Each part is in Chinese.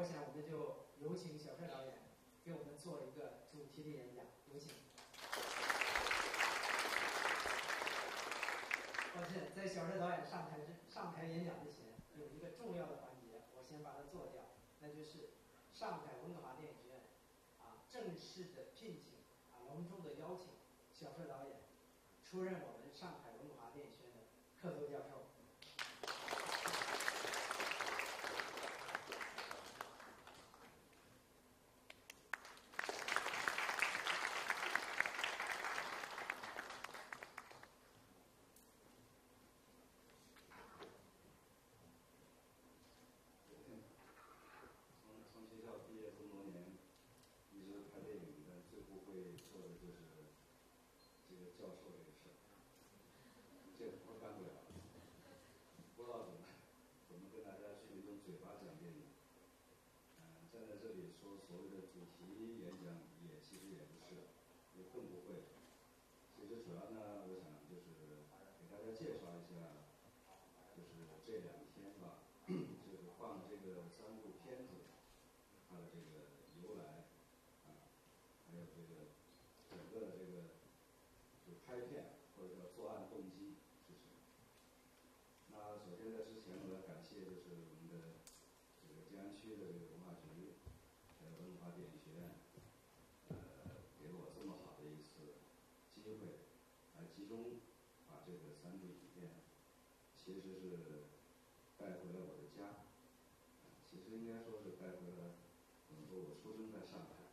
想我们就有请小帅导演给我们做一个主题的演讲，有请。抱歉，在小帅导演上台演讲之前，有一个重要的环节，我先把它做掉，那就是上海温哥华电影学院正式的聘请隆重的邀请小帅导演出任我们上海文华电影学院的客座教授。 从学校毕业这么多年，一直拍电影的，最不会做的就是这个教授这个事儿，这个活干不了。不知道怎么跟大家去用嘴巴讲电影。站在这里说所谓的主题演讲其实也不是，也更不会。其实主要呢，我想就是给大家介绍一下，就是这2天吧，就是放这个3部片子，它的这个由来还有这个整个的这个就拍片或者叫作案动机是什么。那首先在之前我要感谢就是我们的这个静安区的这个文化局，还有文化电影学院，给了我这么好的一次机会，来集中把这个3部影片，其实是带回了我的家，其实应该说是带回了我出生在上海，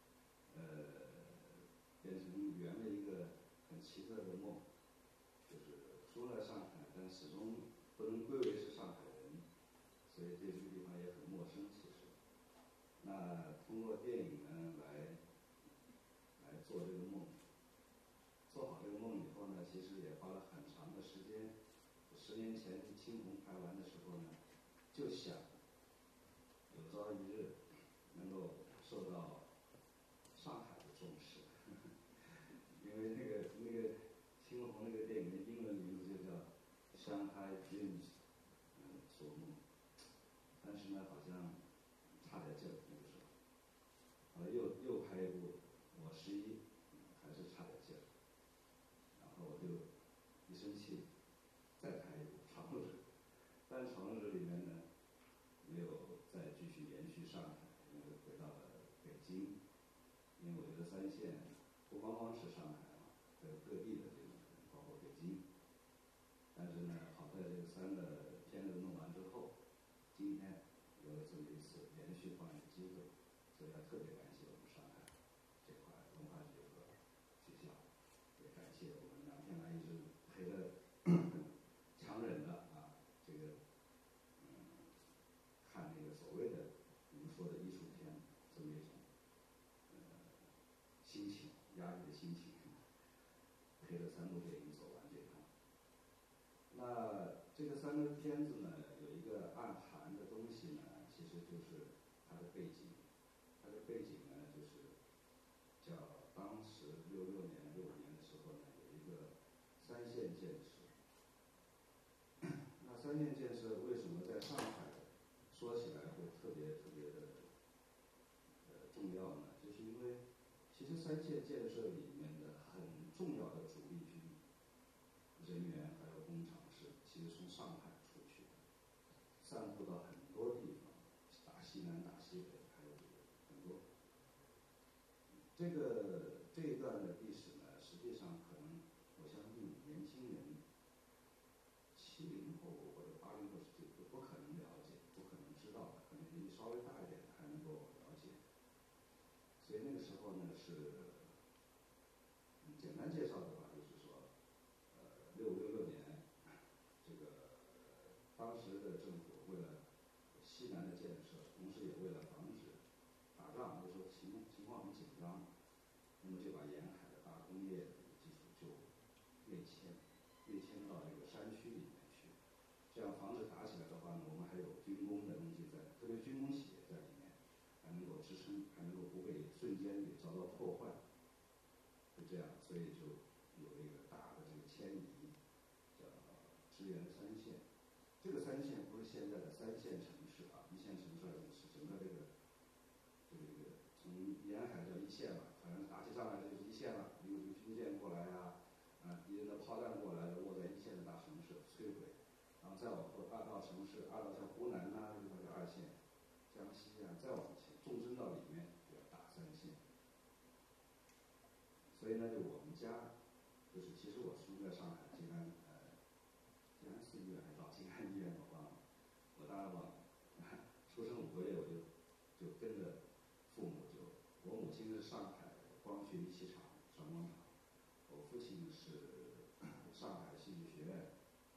变成圆了一个很奇特的梦，就是出了上海，但始终不能归为是上海人，所以对这个地方也很陌生。其实，那通过电影呢来做这个梦，做好这个梦以后呢，其实也花了很长的时间。10年前青红拍完的时候呢，就想有朝一日能够受到上海的重视，因为那个青红那个电影的英文名字就叫Shanghai Dreams，做梦。但是呢，好像差点劲儿那个时候，后来又拍一部我11，还是差点劲儿。然后我就一生气，再拍一部《长日》，但《长日》里面呢，没有再继续延续上海，因为回到了北京。因为我觉得3线不光光是上海还有各地的这种，包括北京。但是呢，好在这个3个片子弄完之后，今天有了这么一次连续放映的机会，所以要特别感谢我们上海这块文化局和学校，也感谢我们2天来一直陪着强忍的这个看那个所谓的我们说的艺术片这么一种心情，压抑的心情，陪着3部电影走完这趟。那这个3个片子呢，有一个暗含的东西呢，其实就是它的背景。它的背景呢，就是叫当时66年、65年的时候呢，有一个3线建设。那3线建设为什么在上海说起来会特别的重要呢？就是因为其实3线建设里面的很重要的主力军人员还有工厂其实从上海出去的，散布到很多地方，打西南打西北，还有很多。这一段的历史呢，实际上可能我相信年轻人70后或者80后是不可能了解，不可能知道的，可能年纪稍微大一点的还能够了解。所以那个时候呢，是简单介绍的话，就是说，65、66年，这个当时的政府为了西南的建设，同时也为了防止打仗，那时候情况很紧张，那么就把沿海的大工业基础就内迁到这个山区里面去，这样防止打起来的话呢，我们还有军工的东西在，特别军工企业在里面，还能够支撑，还能够不被瞬间给遭到破坏。 以呢，就我们家，就是其实我出生在上海静安静安市医院还是老静安医院我忘了，我当然忘了。出生5个月我就跟着父母我母亲是上海光学仪器厂上工厂，我父亲是上海戏剧学院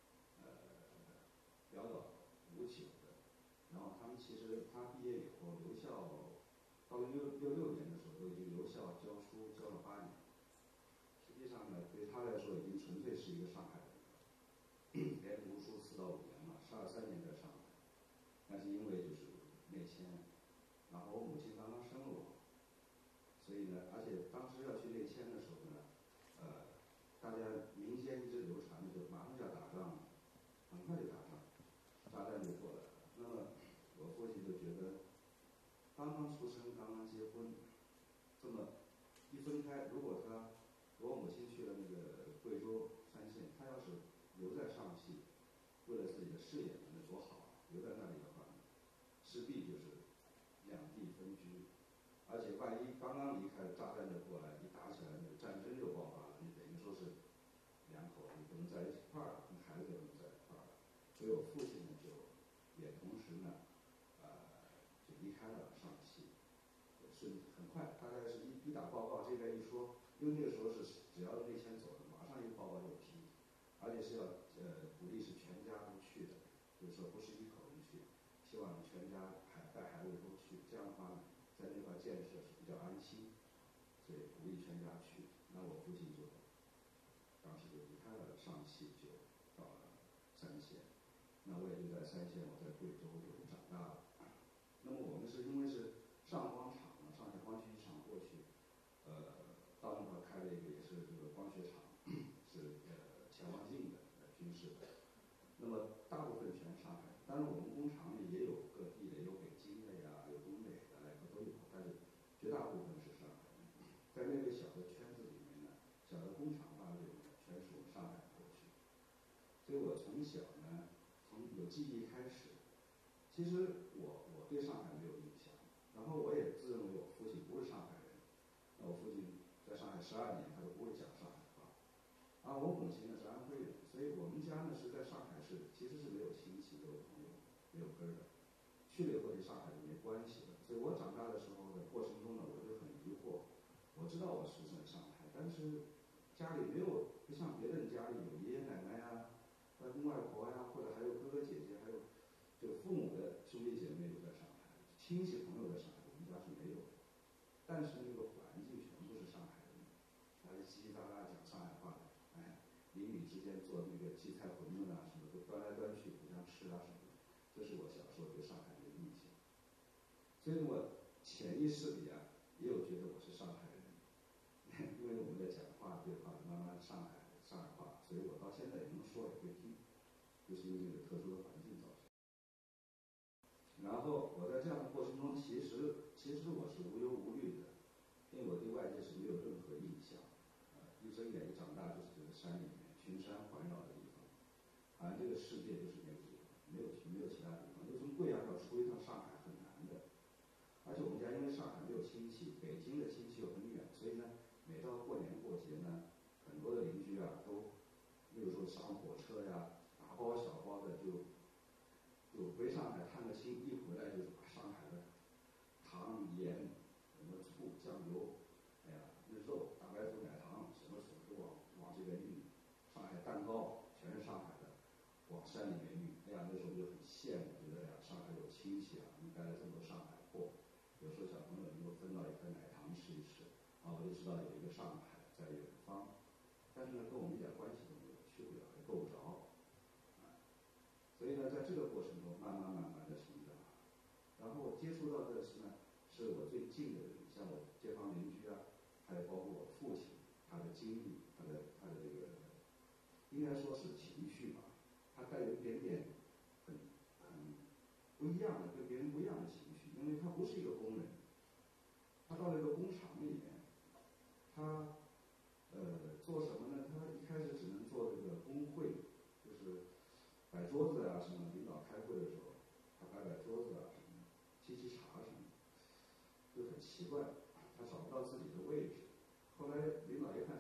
表导舞曲的，然后他们其实他毕业以后留校，到了66年的时候都已经留校教书教了8年，实际上呢对他来说已经纯粹是一个上海人了，连读书4到5年嘛，12、13年在上海，但是因为就是内迁，然后我母亲刚刚生了我，所以呢，而且当时要去内迁的时候呢，大家民间一直流传的就马上就要打仗了，很快就打仗，炸弹就过来了。那么我父亲就觉得，刚刚出生，刚刚结婚，这么一分开，如果我母亲去了那个贵州3线，她要是留在上戏，为了自己的事业，那多好啊！留在那里的话，势必就是两地分居，而且万一刚刚离开，炸弹就过来，一打起来，那个战争就爆发了，你等于说是两口子不能在一块儿，跟孩子也不能在一块儿。所以我父亲呢，也同时呢，就离开了上戏，很快，大概是一打报告，这边一说，因为那个时候是只要内迁走了，马上一个报告就批，而且是要鼓励是全家都去的，就是说不是一口人去，希望全家带孩子都去，这样的话呢，在那块建设是比较安心，所以鼓励全家去。那我父亲当时就离开了上戏，就到了3线。那我也就在3线，我在贵州就长大了。那么我们是因为是上光厂嘛，上海光学机厂过去，到那块开了一个也是这个光学厂，是潜望镜的军事的。那么大部分全是上海，当然我们工厂里也有各地的，有北京的呀，有东北的，都有，但是绝大部分是上海人。在那个小的圈子里面呢，小的工厂范围里面，全是我们上海过去。所以我从小呢，从有记忆开始，其实我对上海没有印象，然后我也自认为我父亲不是上海人，那我父亲在上海12年，他都不会讲上海话。而我母亲呢是安徽人，所以我们家呢是在上海市，其实是没有亲戚、没有朋友、没有根儿的。去了以后对上海就没关系了，所以我长大的时候的过程中呢，我就很疑惑。我知道我出生在上海，但是家里没有，不像别人家里有爷爷奶奶呀、外公外婆呀，或者还有哥哥姐姐，还有就父母的兄弟姐妹都在上海，亲戚朋友在上海，我们家是没有的。但是那个环境全部是上海人，大家叽叽喳喳讲上海话的，邻里之间做那个荠菜馄饨啊，什么都端来端去互相吃啊什么的，这是我小时候对上海的印象。所以我潜意识里也有觉得我是上海人，因为我们在讲话对话，慢慢上海话，所以我到现在也能说也会听，就是因为这个特殊的环境造成。然后我在这样的过程中，其实我是无忧无虑的，因为我对外界是没有任何印象，一睁眼一长大就是这个山里面，群山环绕的地方，好像这个世界就是那个地方，没有其他地方。就从贵阳要出一趟上海很难的，而且我们家因为上海没有亲戚，北京的亲戚又很远，所以呢，每到过年过节呢，很多的邻居都，比如说上火车呀，大包小包的就回上海探个亲，一回来就是把上海的糖盐、什么醋、酱油，那肉、大白兔奶糖，什么都往这边运。上海蛋糕全是上海的，往山里面运。那时候就很羡慕，觉得上海有亲戚能带来这么多上海货。有时候小朋友能够分到一颗奶糖吃一吃，我就知道有一个上海在远方，但是呢，跟我们一点关系都没有，去不了，也够不着。所以呢，在这个过程中，慢慢的成长，然后我接触到的是我最近的人，像我街坊邻居还有包括我父亲，他的经历，他的这个，应该说是情绪吧，他带有一点点很不一样的，跟别人不一样的情绪，因为他不是一个工人，他到了一个工厂里面，他做什么呢？他一开始只能做这个工会，就是摆桌子什么，领导开会的时候，他摆桌子什么，沏茶什么，就很奇怪，他找不到自己的位置。后来领导一看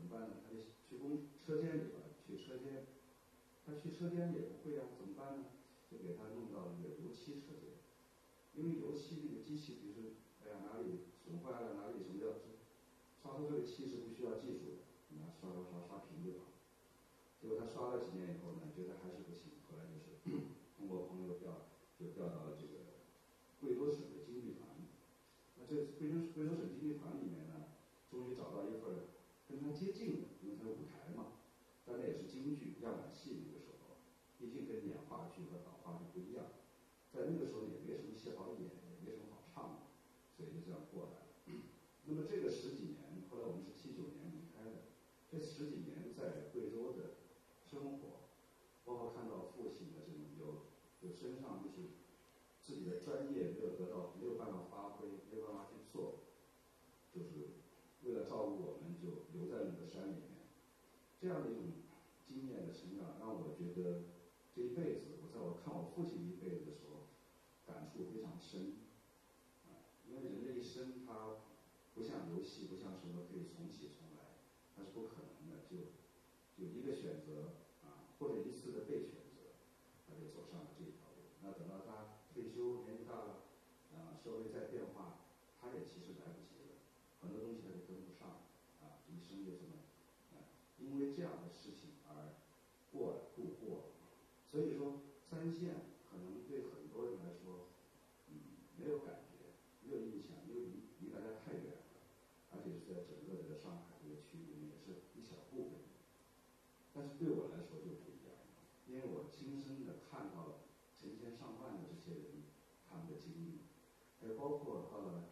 么办呢？他就去车间里边去车间，他去车间也不会啊，怎么办呢？就给他弄到那个油漆车间，因为油漆那个机器，比如说，哎呀哪里损坏了，哪里什么要刷出这个漆是不需要技术的，你拿刷平就好。结果他刷了几年以后呢，觉得还是不行，后来就是通过朋友调到了这个贵州省的京剧团。那这贵州省京剧团里面呢，终于找到一份跟他接近的，因为他有舞台嘛，但那也是京剧样板戏。那个时候，毕竟跟演话剧和导话剧不一样，在那个时候也没什么戏好演，也没什么好唱的，所以就这样过来了。那么这个十几年，后来我们是79年离开的，这十几年在贵州的生活，包括看到父亲的这种有身上就是自己的专业没有办法发挥，没有办法去做，就是为了照顾我们就留在那个山里面。这样的一种经验的成长，让我觉得这一辈子，我看我父亲一辈子的时候，感触非常深。因为人的一生他不像游戏，不像什么可以重启重来，它是不可能的，就一个选择或者一次的被选择，他就走上了这条路。那等到他退休，年纪大了，社会在变化，他也其实来不及了，很多东西他就跟不上，一生就这么，因为这样的事情而度过。所以说，三线可能对很多人来说，没有感觉，没有印象，因为离大家太远了，而且是在整个这个上海这个区域里面也是一小部分。但是对我来说就不一样，因为我亲身的看到了成千上万的这些人他们的经历，还有包括到了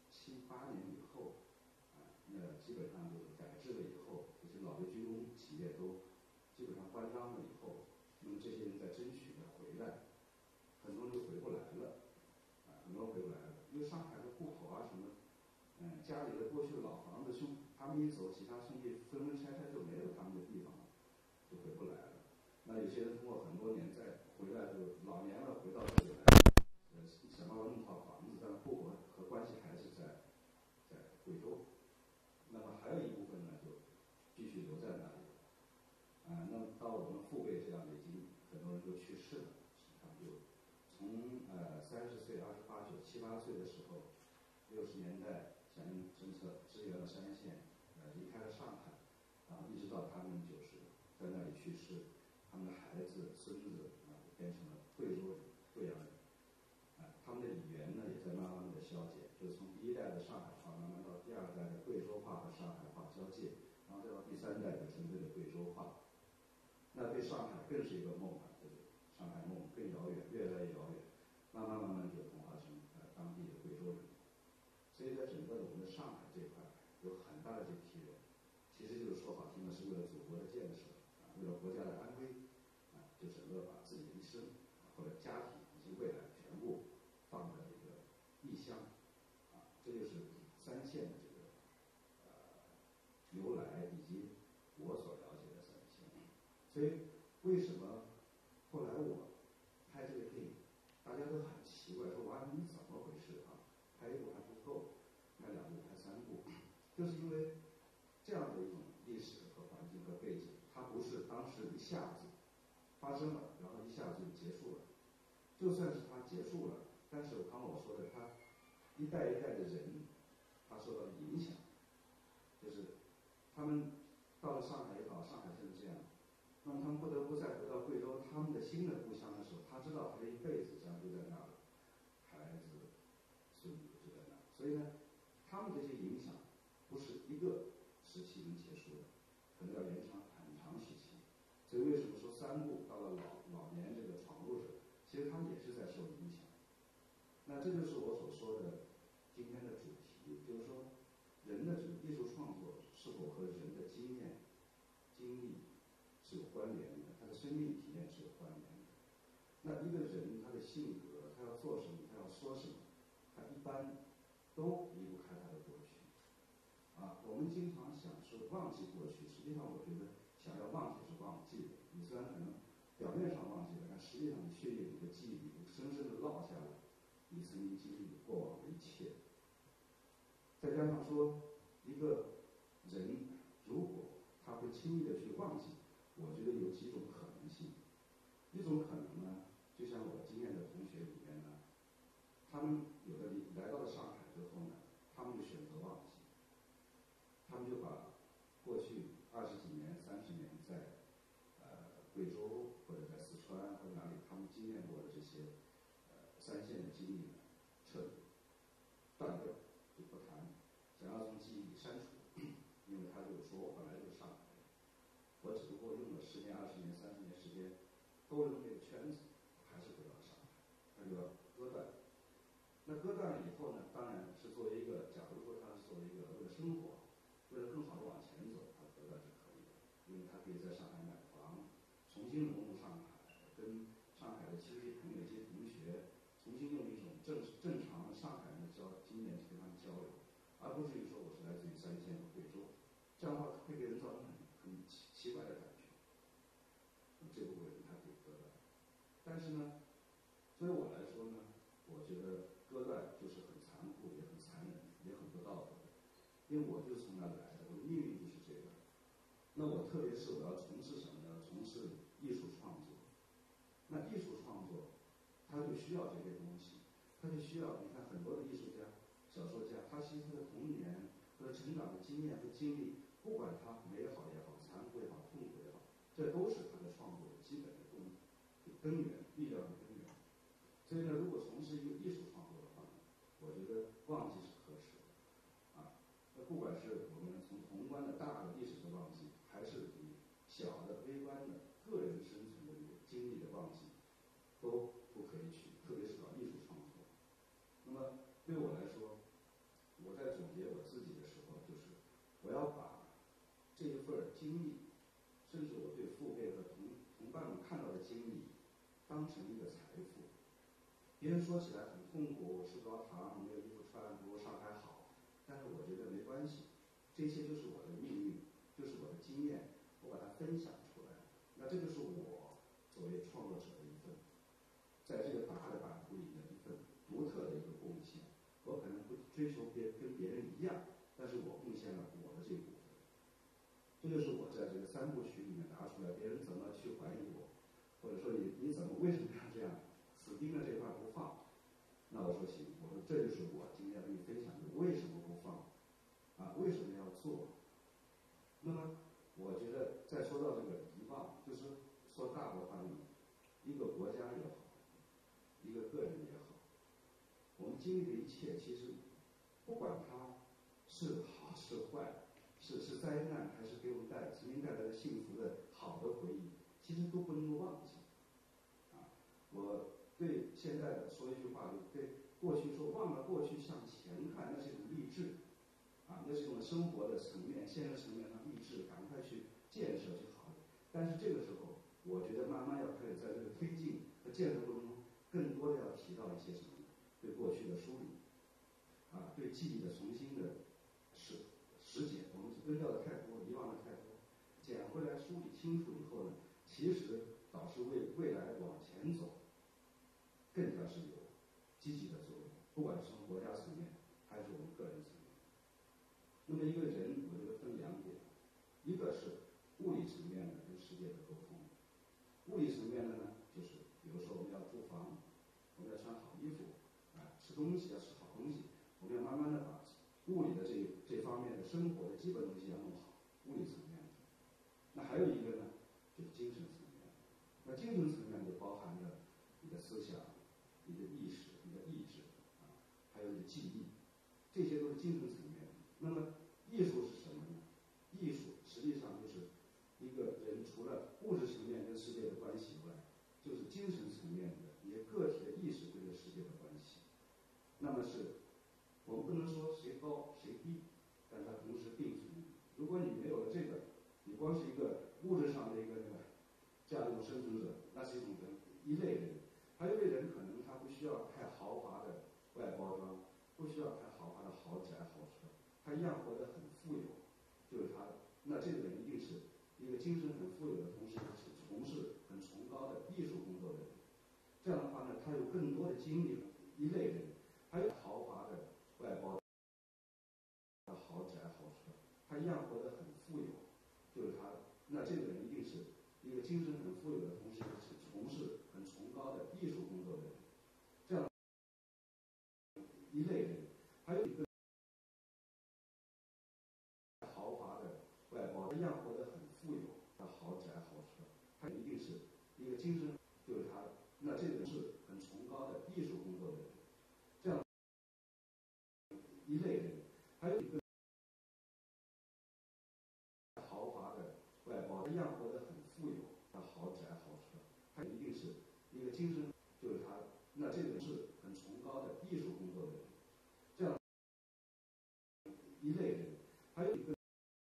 7、8年以后，那基本上就是改制了以后，这些老的军工企业都基本上关张了以后，那么这些人在争取着回来，很多人就回不来了，很多人回不来了，因为上海的户口什么，家里的过去的老房子他们一走，其他兄弟分拆就没有他们的地方了，就回不来了。那有些人通过很多年再回来，就老年了回到这里来，想办法弄套房子，但户口和关系还是在贵州。那么还有一部分呢，就继续留在那里。那么到我们父辈这样的，已经很多人都去世了，他们就从30岁、28、9、7、8岁的时候，60年代响应政策支援了三线，离开了上海，然后一直到他们就是在那里去世，他们的孩子、孙子变成了贵州人、贵阳人，他们的语言呢也在慢慢的消减，就是从第一代的上海话慢慢到第二代的贵州话和上海话交界，然后再到第3代的纯粹的贵州话。那对上海更是一个梦这个上海梦更遥远，越来越遥远，慢慢就同化成当地的贵州人。所以在整个我们的上海这块有很大的这批人，其实就是说好听的是为了祖国的建设，为了国家的安危，就整个把自己的一生或者家庭以及未来全部放在这个异乡，这就是三线的这个由来以及我所了解的三线。所以为什么后来我拍这个电影，大家都很奇怪，说王安你怎么回事拍1部还不够，拍2部、拍3部，就是因为这样的一种历史和环境和背景，它不是当时一下子发生了，然后一下子就结束了。就算是它结束了，但是刚刚我说的，它一代一代的人，他受到影响，就是他们到了上海也好，上海就是这样，那么他们不得不再回到贵州他们的新的故乡的时候，他知道他这一辈子将就在那儿了，孩子、孙子就在那儿，所以呢，他们这些影响不是一个时期能结束的，可能要延长很长时期。所以为什么说3部到了老年这个闯入者，其实他们也是在受影响。那这就是我所说的今天的主题，就是说人的这个艺术创作是否和人的经验、经历是有关联的，他的生命体验是有关联的。那一个人他的性格，他要做什么，他要说什么，他一般都离不开他的过去。我们经常想说忘记过去，实际上我觉得想要忘记是忘不记的。你虽然可能表面上忘记了，但实际上你血液里的记忆里深深的烙下了你曾经经历过往的一切。再加上说，一个人如果轻易的去忘记。我觉得有几种可能性。一种可能呢，就像我经验的同学里面呢，他们有的来到了上海之后呢，他们就选择忘记，他们就把过去20几年、30年在贵州或者在四川或者哪里他们经验过的这些3线的经历呢，彻底断掉，就不谈，想要从记忆里删除。因为他就说我本来就是上海人，我只不过用了10年、20年、30年时间兜了这个圈子，还是回到了上海，他就要割断。那割断了以后呢，当然是作为一个，假如说他是作为一个为了生活，为了更好的往前走，他割断是可以的，因为他可以在上海买房，重新融入上海，跟上海的亲戚朋友一些同学，重新用一种正常的上海人的经验去跟他们交流，而不至于说我是来自于3线和贵州，这样的话会给人造成很奇怪的感觉。这部分人他可以割断，但是呢，对于我来说呢，我觉得割断就是很残酷，也很残忍，也很不道德的，因为我就是从那来的，我的命运就是这个。那我特别是我要从事什么呢？从事艺术创作。那艺术创作，他就需要这些东西，他就需要你看很多的艺术家、小说家，他其实他的童年他的成长的经验和经历，不管他美好也好、残酷也好、痛苦也好，这都是他的创作的基本的根源、力量的根源。所以呢，如果从事一个艺术创作的话呢，我觉得忘记是可耻的啊。那不管是我们从宏观的大的历史的忘记，还是你小的微观的个人生存的这个经历的忘记，都不可以去，特别是搞艺术创作。那么对我来说，我在总结我自己的时候，就是我要把这一份经历，甚至我对父辈和同伴们看到的经历，当成一个财富。别人说起来很痛苦，吃不着糖，没有衣服穿，不如上海好，但是我觉得没关系，这些就是我的命运，就是我的经验，我把它分享出来。那这就是我作为创作者的一份，在这个大的版图里的一份独特的一个贡献。我可能不追求跟别人一样，但是我贡献了我的这一部分。这就是我在这个3部曲里面拿出来，别人怎么去怀疑我，或者说你怎么为什么要这样死盯着这块不放？那我说行，我说这就是我今天跟你分享的，为什么不放啊？为什么要做？那么我觉得再说到这个遗忘，就是说大的话呢，一个国家也好，一个个人也好，我们经历的一切，其实不管它是好是坏，是灾难还是给我们曾经带来的幸福的好的回忆，其实都不能够忘记。啊，我对现在的说一句话，就对过去说忘了过去向前看，那是一种励志，啊，那是一种生活的层面、现实层面上励志，赶快去建设去好。但是这个时候，我觉得慢慢要开始在这个推进和建设过程中，更多的要提到一些什么呢？对过去的梳理，啊，对记忆的重新的实检，我们扔掉的太多，遗忘的太多，捡回来梳理清楚以后呢，其实倒是为未来往前走更加是有积极的作用，不管是从国家层面还是我们个人层面。那么一个人，我觉得分2点，一个是物理层面的跟世界的沟通。物理层面的呢，就是比如说我们要住房，我们要穿好衣服，啊，吃东西要吃好东西，我们要慢慢的把物理的这方面的生活的基本东西要弄好，物理层面的。那还有一个呢，就是精神层面的。那精神层面就包含着你的思想、你的意识、你的意志，啊，还有你的记忆，这些都是精神层面的。那么艺术是什么呢？艺术实际上就是一个人除了物质层面跟世界的关系以外，就是精神层面的你的个体的意识跟这世界的关系。那么是我们不能说谁高谁低，但它同时并存。如果你没有了这个，你光是一个物质上的一个这样一种生存者，那是一种人，一类人。还有一类人可能他不需要太豪华的外包装，不需要太豪华的豪宅豪车，他一样活得很富有，就是他。那这个人一定是一个精神很富有的同时是从事很崇高的艺术工作的人。这样的话呢，他有更多的精力了。一类人，还有豪华的外包的豪宅豪车，他一样活得很富有，就是他精神很富有的同时是从事很崇高的艺术工作的人，这样一类人。还有一个豪华的外包，一样活得很富有，豪宅豪车，他一定是一个精神，就是他，那这个是很崇高的艺术工作的人，这样一类人。还有一个豪华的外包，一样活得很富有，豪宅豪车，他一定是一个精神，就是他，那这个是很崇高的艺术工作的人，这样一类人。还有一个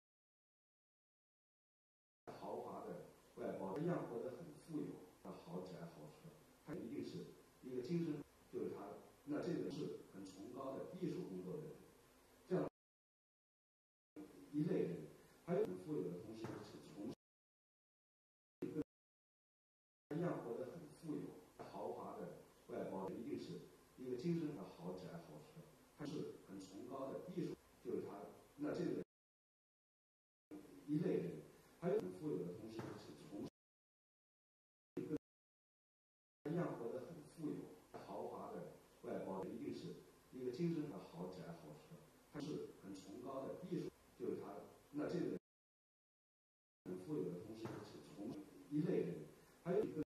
豪华的外包，一样活得很富有，豪宅豪车，他一定是一个精神，就是他，那这个是很崇高的艺术工作的人，这样一类人。还有很富有的同时是从事一个一样活得很富有，豪华的外包，一定是一个精神的豪宅豪车，他是很崇高的艺术，就是他，那这个一类人。还有很富有的同时是从事一样活得很富有，豪华的外包，一定是一个精神的豪宅豪车，它是很崇高的艺术，就是他，那这个很富有的同时是从事一类人。还有一个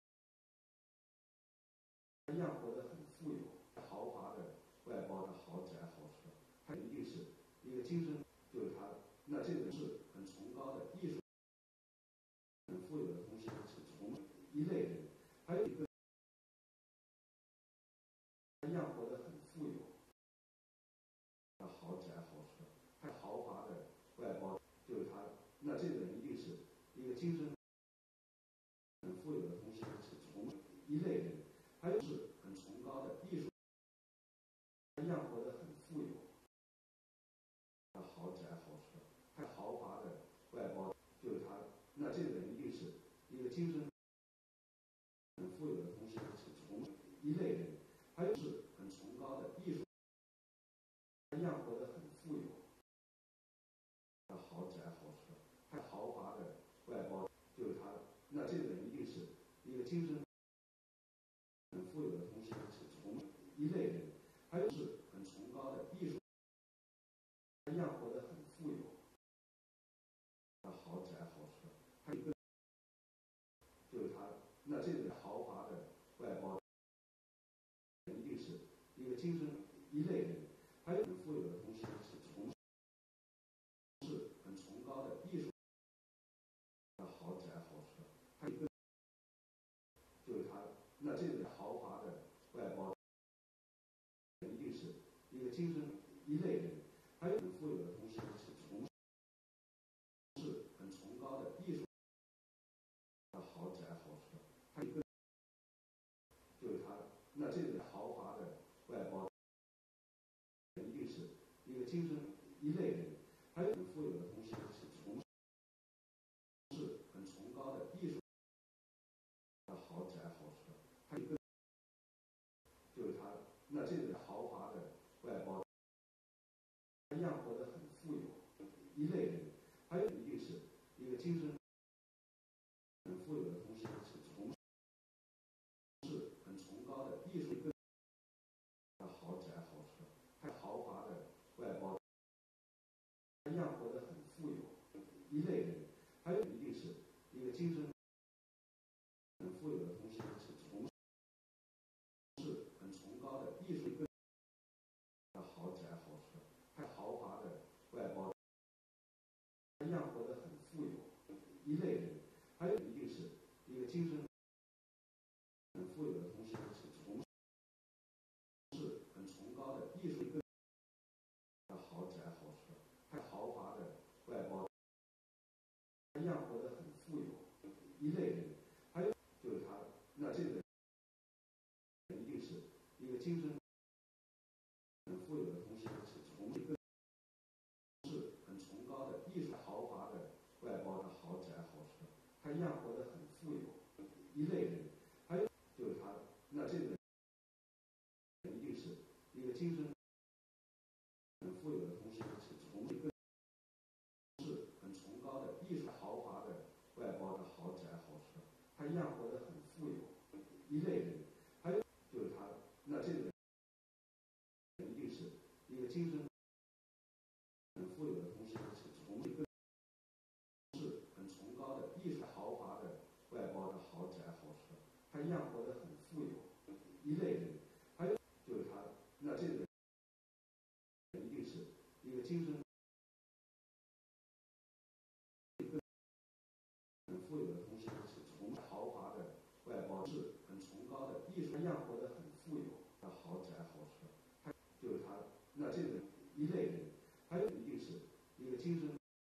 一样活得很富有，豪华的外包的豪宅豪车，它一定是一个精神，就是他，那这个是很崇高的艺术，很富有的同时是从事一类人。还有一个一样活得很富有，豪宅豪车，它豪华的外包，就是他，那这个人一定是一个精神很富有的同时是从事一类人。还有是很崇高的艺术，一样活得很富有，豪宅豪车，它豪华的外包，就是他，那这个人一定是一个精神很富有的同时是从事一类人。还有是很崇高的艺术，一样活得很富有，豪宅豪车，它豪华的外包，就是他，那这个人一定是一个精神很富有的同时是从事一类人。还有是很崇高的艺术，一样活得很富有，豪宅豪车，它一个就是他，那这个豪华的外包，一定是一个精神一类人。还有很富有的同时是从事很崇高的艺术，豪宅豪车，它一个就是他，那这个豪华的外包，一定是一个精神一类人。还有很富有的同时是从事很崇高的艺术，豪宅豪车，它一个就是他，那这个豪华的外包，一定是一个精神一类人。还有很富有的同时是从事很崇高的艺术，豪宅豪车，它一个就是他，那这个豪华的外包，一样活得很富有，一类人。还有一定是一个精神很富有的同时是从事很崇高的艺术，豪宅豪车，它豪华的外包，一样活得很富有，一类人。还有一定是一个精神很富有的同时是从事很崇高的艺术，豪宅豪车，它豪华的外包，一样活得很富有，一类人。还有一定是一个精神很富有的同时是从事很崇高的艺术，豪宅豪车，它豪华的外包，一样活得很富有，一类人。还有就是他，那这个一定是一个精神很富有的同时是从事很崇高的艺术，豪华的外包的豪宅豪车，他一样活得很富有，一类人。还有就是他，那这个一定是一个精神很富有的同时是从事很崇高的艺术，豪华的外包的豪宅豪车， 精神很富有的同时，是很崇高的艺术豪华的外包的豪宅豪车，他一样活得很富有。一类人，还有就是他，那这个一定是一个精神很富有的同时，是崇豪华的外包是很崇高的艺术，一样活得很富有的豪宅豪车，他就是他，那这个一类人，还有一定是一个精神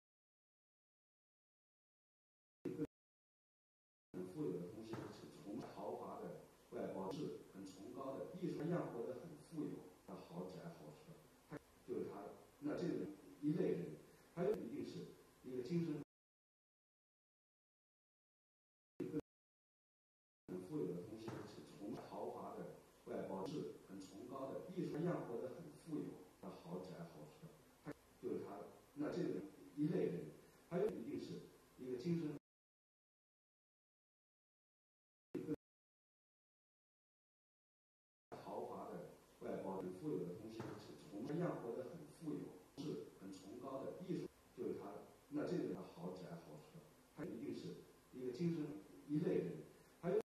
很富有的同时，是崇豪华的外包是很崇高的艺术，一样活得很富有的豪宅豪车，他就是他，那这个一类人，还有一定是一个精神很富有的同时，是崇豪华的外包是很崇高的艺术，一样活得很富有的豪宅豪车，他就是他，那这个一类人，还有一定是一个精神豪华的外包很富有的同时，是一样活得很富有，是很崇高的艺术，就是他，那这个豪宅豪车，他一定是一个精神一类人，还有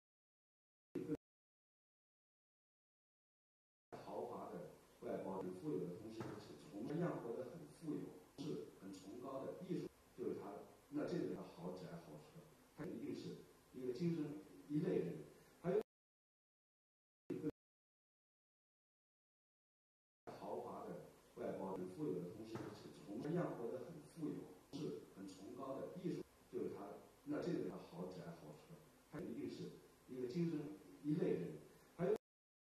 豪华的外包很富有的同时，是一样活得很富有，是很崇高的艺术，就是他，那这个豪宅豪车，他一定是一个精神一类人，还有豪华的外包很富有的同时，是一样活得很富有，是很崇高的艺术，就是他，那这个豪宅豪车，他一定是一个精神一类人，还有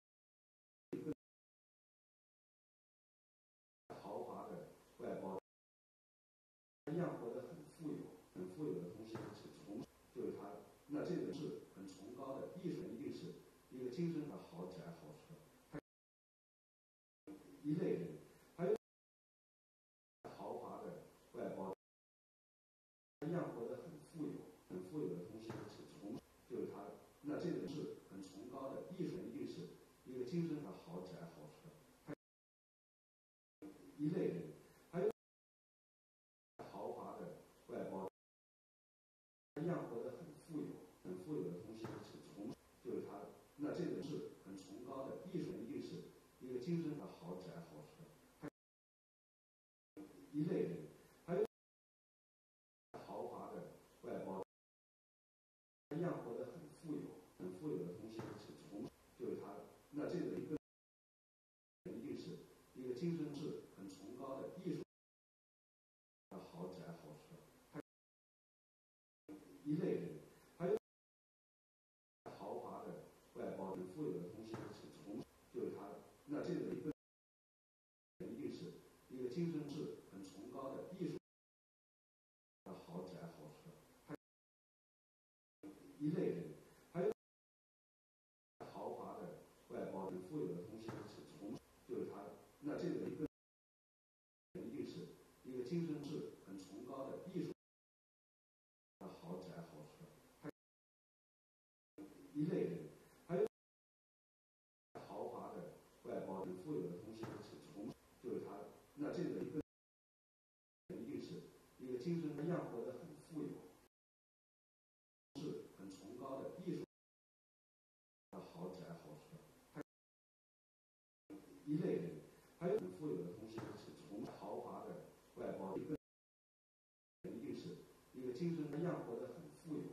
豪华的外包一样活得很富有，很富有的同时是就是他，那这个是很崇高的艺术，一定是一个精神的豪宅豪车，他一类人，还有豪华的外包一样活得很富有，很富有的同时是就是他，那这个是很崇高的艺术，一定是一个精神的豪宅豪车，他一类人，还有豪华的外包一样活得很富有，很富有的同时是就是他，那这个是很崇高的艺术，一定是一个精神的豪宅豪车，他一类人，还有豪华的外包一样活得很富有，很富有的同时是就是他，那这个一定是一个精神是很崇高的艺术的豪宅豪车，他一类人，还有豪华的外包很富有的同时是就是他，那这个一定是一个精神是很崇高的艺术的豪宅豪车，他一类人，还有豪华的外包很富有的同时是就是他，那这个一定是一个精神是很崇高的艺术的豪宅豪车，他一类人，还有豪华的外包很富有的同时是就是他，那这个一定是一个精神一样活得很富有，是很崇高的艺术的豪宅豪车，他一类人，还有很富有的同时是豪华的外包一定是一个精神一样活得很富有，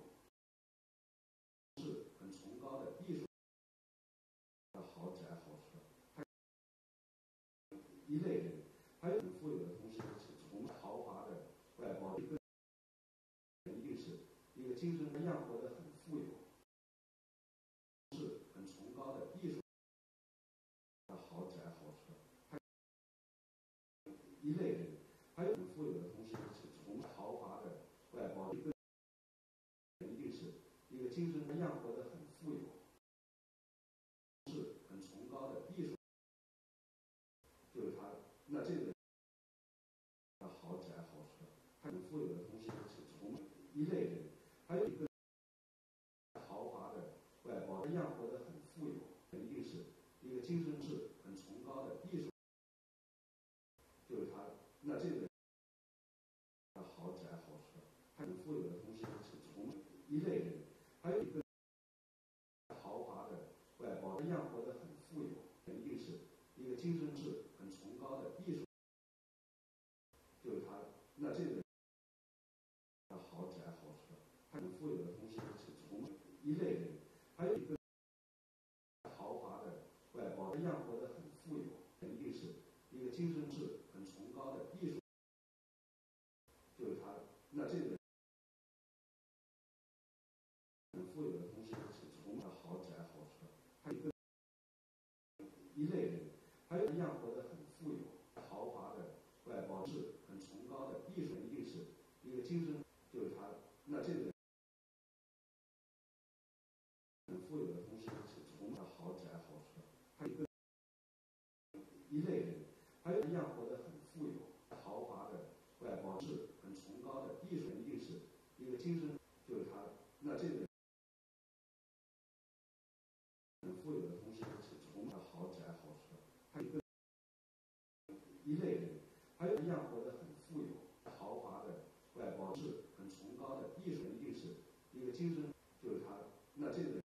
是很崇高的艺术的豪宅豪车，他一类人，还有很富有的同时是豪华的外包一定是一个精神一样活得很富有，是很崇高的艺术的豪宅豪车，他一类人，还有很富有的同时是豪华的外包一定是一个精神一样活得很富有，是很崇高的艺术，就是他，那这个豪宅豪车，他很富有的同时是一类人，还有一个豪华的外包一样活得很富有，一定是一个精神是很崇高的艺术。 富有，一定是一个精神是很崇高的艺术，就是他那这个豪宅豪车，他很富有的同时是从一类人，还有一个豪华的外包，一样活得很富有，一定是一个精神是很崇高的艺术，就是他那这个很富有的同时是从豪宅豪车，还有一个一类人，还有一样活得很富有，豪华的外包是很崇高的艺术，一定是一个精神，就是他那这个很富有的同时是从豪宅豪车，还有一个一类人，还有一样活得很富有，豪华的外包是很崇高的艺术，一定是一个精神，就是他那这个很富有的同时是从豪宅豪车，还有一个一类人，还有一样活得很富有，豪华的外包是很崇高的艺术，一定是一个精神，就是他那这个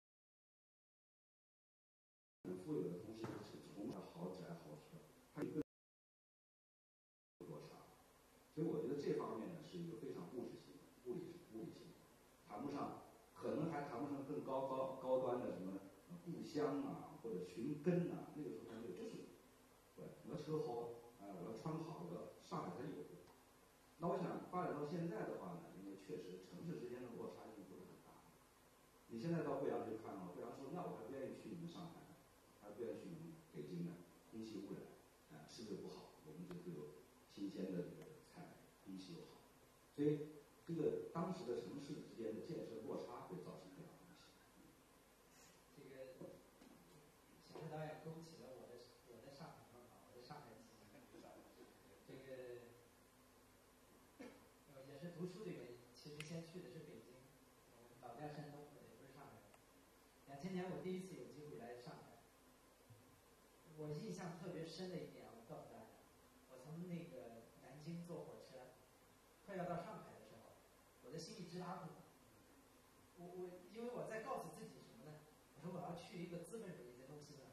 很富有的同时是从豪宅豪车，还有一个落差，所以我觉得这方面呢是一个非常物质性的、物理性的，谈不上，可能还谈不上更高端的什么故乡啊或者寻根啊，那个时候他就是对，我要车好啊，我要穿好的，上海才有的。那我想发展到现在的话呢，因为确实城市之间的落差已经不是很大。你现在到贵阳去看啊，贵阳说那我还不愿意去你们上海呢，还不愿意去你们北京呢，空气污染，吃的不好，我们这都有新鲜的这个菜，空气又好，所以这个当时的城市之间的建设落差会造成这样的东西。 这个小陈导演勾起了我的上海梦啊，我的上海记忆。这个也是读书的原因，其实先去的是北京，老家山东，也不是上海人。2000年我第一次有机会来上海，我印象特别深的一点，我告诉大家，我从那个南京坐火车，快要到上海的时候，我的心里直打鼓。因为我在告诉自己什么呢？我说我要去一个资本主义的东西呢，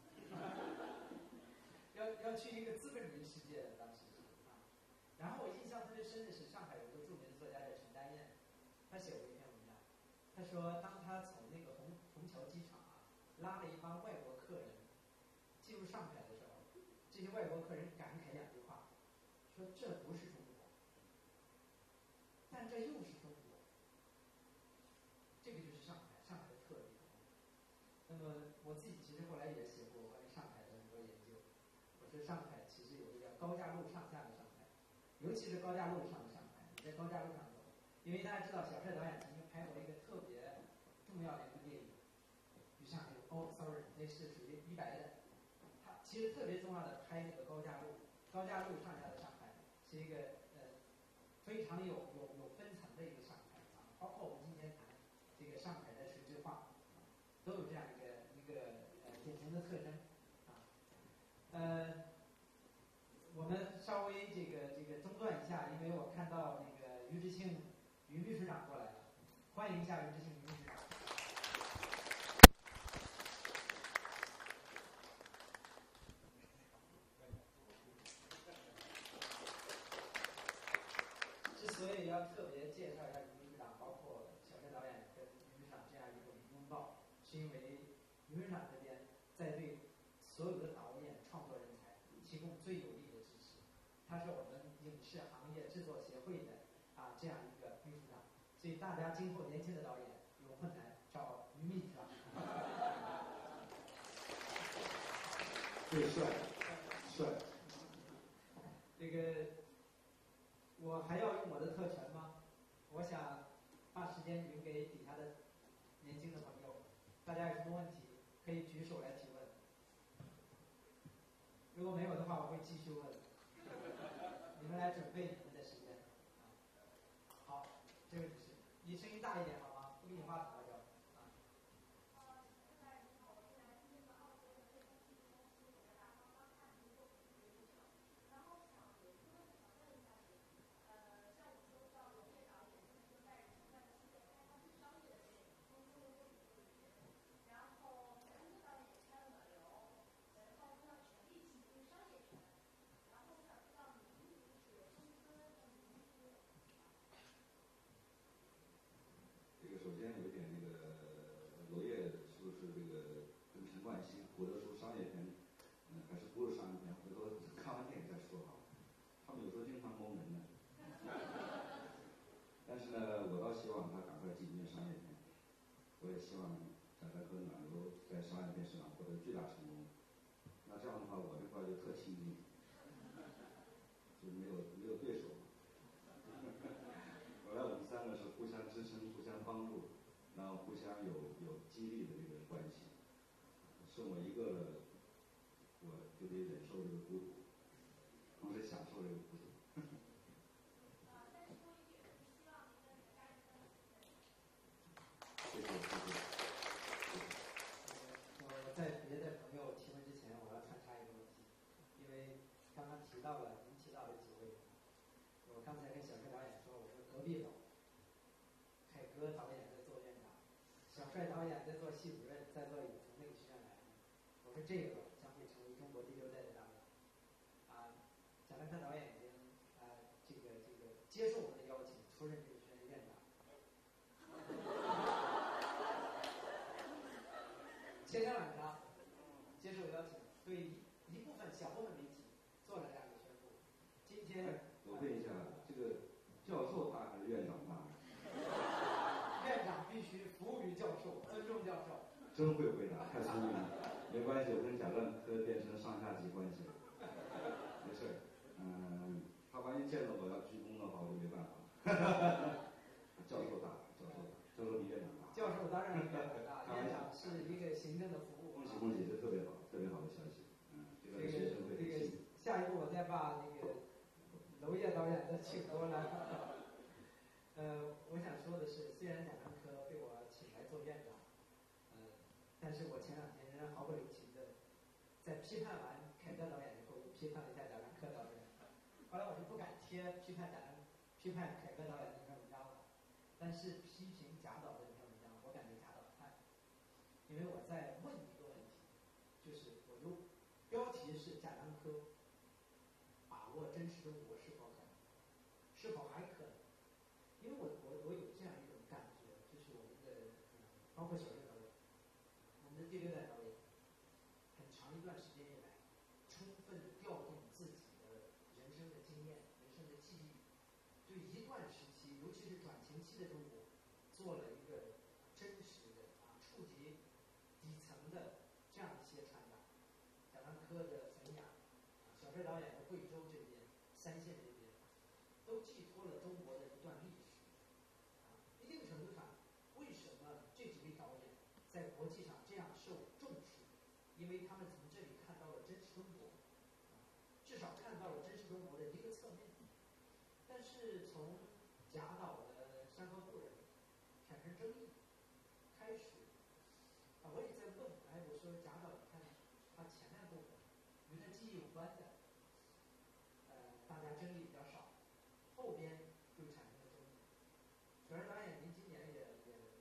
要去一个资本主义世界的，当时是啊。然后我印象特别深的是，上海有个著名的作家叫陈丹燕，他写过一篇文章，他说当他从那个虹桥机场啊拉了一帮外国客人进入上海的时候，这些外国客人感慨两句话，说这不是中国，但这又是中国。这个就是上海，上海的特点。那么我自己其实后来也写过关于上海的很多研究。我说上海其实有个叫高架路上下的上海，尤其是高架路上的上海，你在高架路上走，因为大家知道小帅导演曾经拍过一个特别重要的一部电影，就上海有sorry， 那是属于100的。他其实特别重要的拍那个高架路上下的上海是一个非常有分层的一个上海啊，包括我们今天谈这个上海的城市化，都有这样一个典型的特征啊。我们稍微这个中断一下，因为我看到那个于志庆于秘书长过来了，欢迎一下于志庆于秘书长。之所以要特别介绍一下于秘书长，包括小帅导演跟于秘书长这样一种拥抱，是因为于秘书长这边在对所有的导演、创作人才提供最有力的支持。他是我们影视行业制作协会的这样一个秘书长，所以大家今后年轻的导演有困难找于秘书长。 对，帅。 这个我还要用我的特权吗？我想把时间留给底下的年轻的朋友，大家有什么问题可以举手来提问。如果没有的话，我会继续问。你们来准备你们的时间。好，这个只是你声音大一点好吗？不给你话筒了就。 就特亲近，就没有对手。本来我们3个是互相支撑、互相帮助，然后互相有激励的这个关系。剩我一个了，我就得忍受这个孤独，同时享受这个孤独。谢谢，谢谢。 我在别的朋友提问之前，我要穿插一个问题，因为刚刚提到了几位，我刚才跟小帅导演说，我说隔壁楼，凯歌导演在做院长，小帅导演在做系主任，在做影从那个学院来的，我说这个楼将会成为中国第6代的大楼。贾樟柯导演已经接受我们的邀请，出任这个学院的院长。千山万商接受邀请，对一部分小部分媒体做了这样的宣布。今天我问一下，这个教授大还是院长大？ 院长必须服务于教授，尊重教授。 真会回答，太聪明了。没关系，我跟贾樟柯变成上下级关系了，没事。他万一见到我要鞠躬的话，我就没办法了。教授大，教授比院长大。 教授当然比院长大，院长是一个行政的服务。 恭喜恭喜，这特别好，特别好的消息。这个学生会很幸福。 下一步我再把那个娄烨导演再请过来。我想说的是，虽然贾樟柯被我请来做院长，但是我前2天仍然毫不留情的在批判完凯歌导演以后，又批判了一下贾樟柯导演。后来我就不敢贴批判凯歌导演那篇文章了，但是批评贾导的那篇文章，我感觉贾导看，因为我在问一个问题，就是我就标题是贾樟柯把握真实中国是否可能，是否还可能？因为我有这样一种感觉，就是我们的包括小岳导演，我们的第6代导演，很长一段时间以来，充分的调动自己的人生的经验、人生的记忆，对一段时期，尤其是转型期的中国，做了一个真实的触及底层的这样一些传达。贾樟柯的汾阳，小帅导演的贵州这边、3线这边，都寄托了中国的一段历史。一定程度上，为什么这几位导演在国际上这样受重视？因为他们从这里看到了真实中国，至少看到了真实中国的一个侧面。但是从贾导的《山河故人》产生争议开始，我也在问，我说贾导，你看他前面部分与他记忆有关的，大家争议比较少，后边就产生了争议。小帅导演，您今年也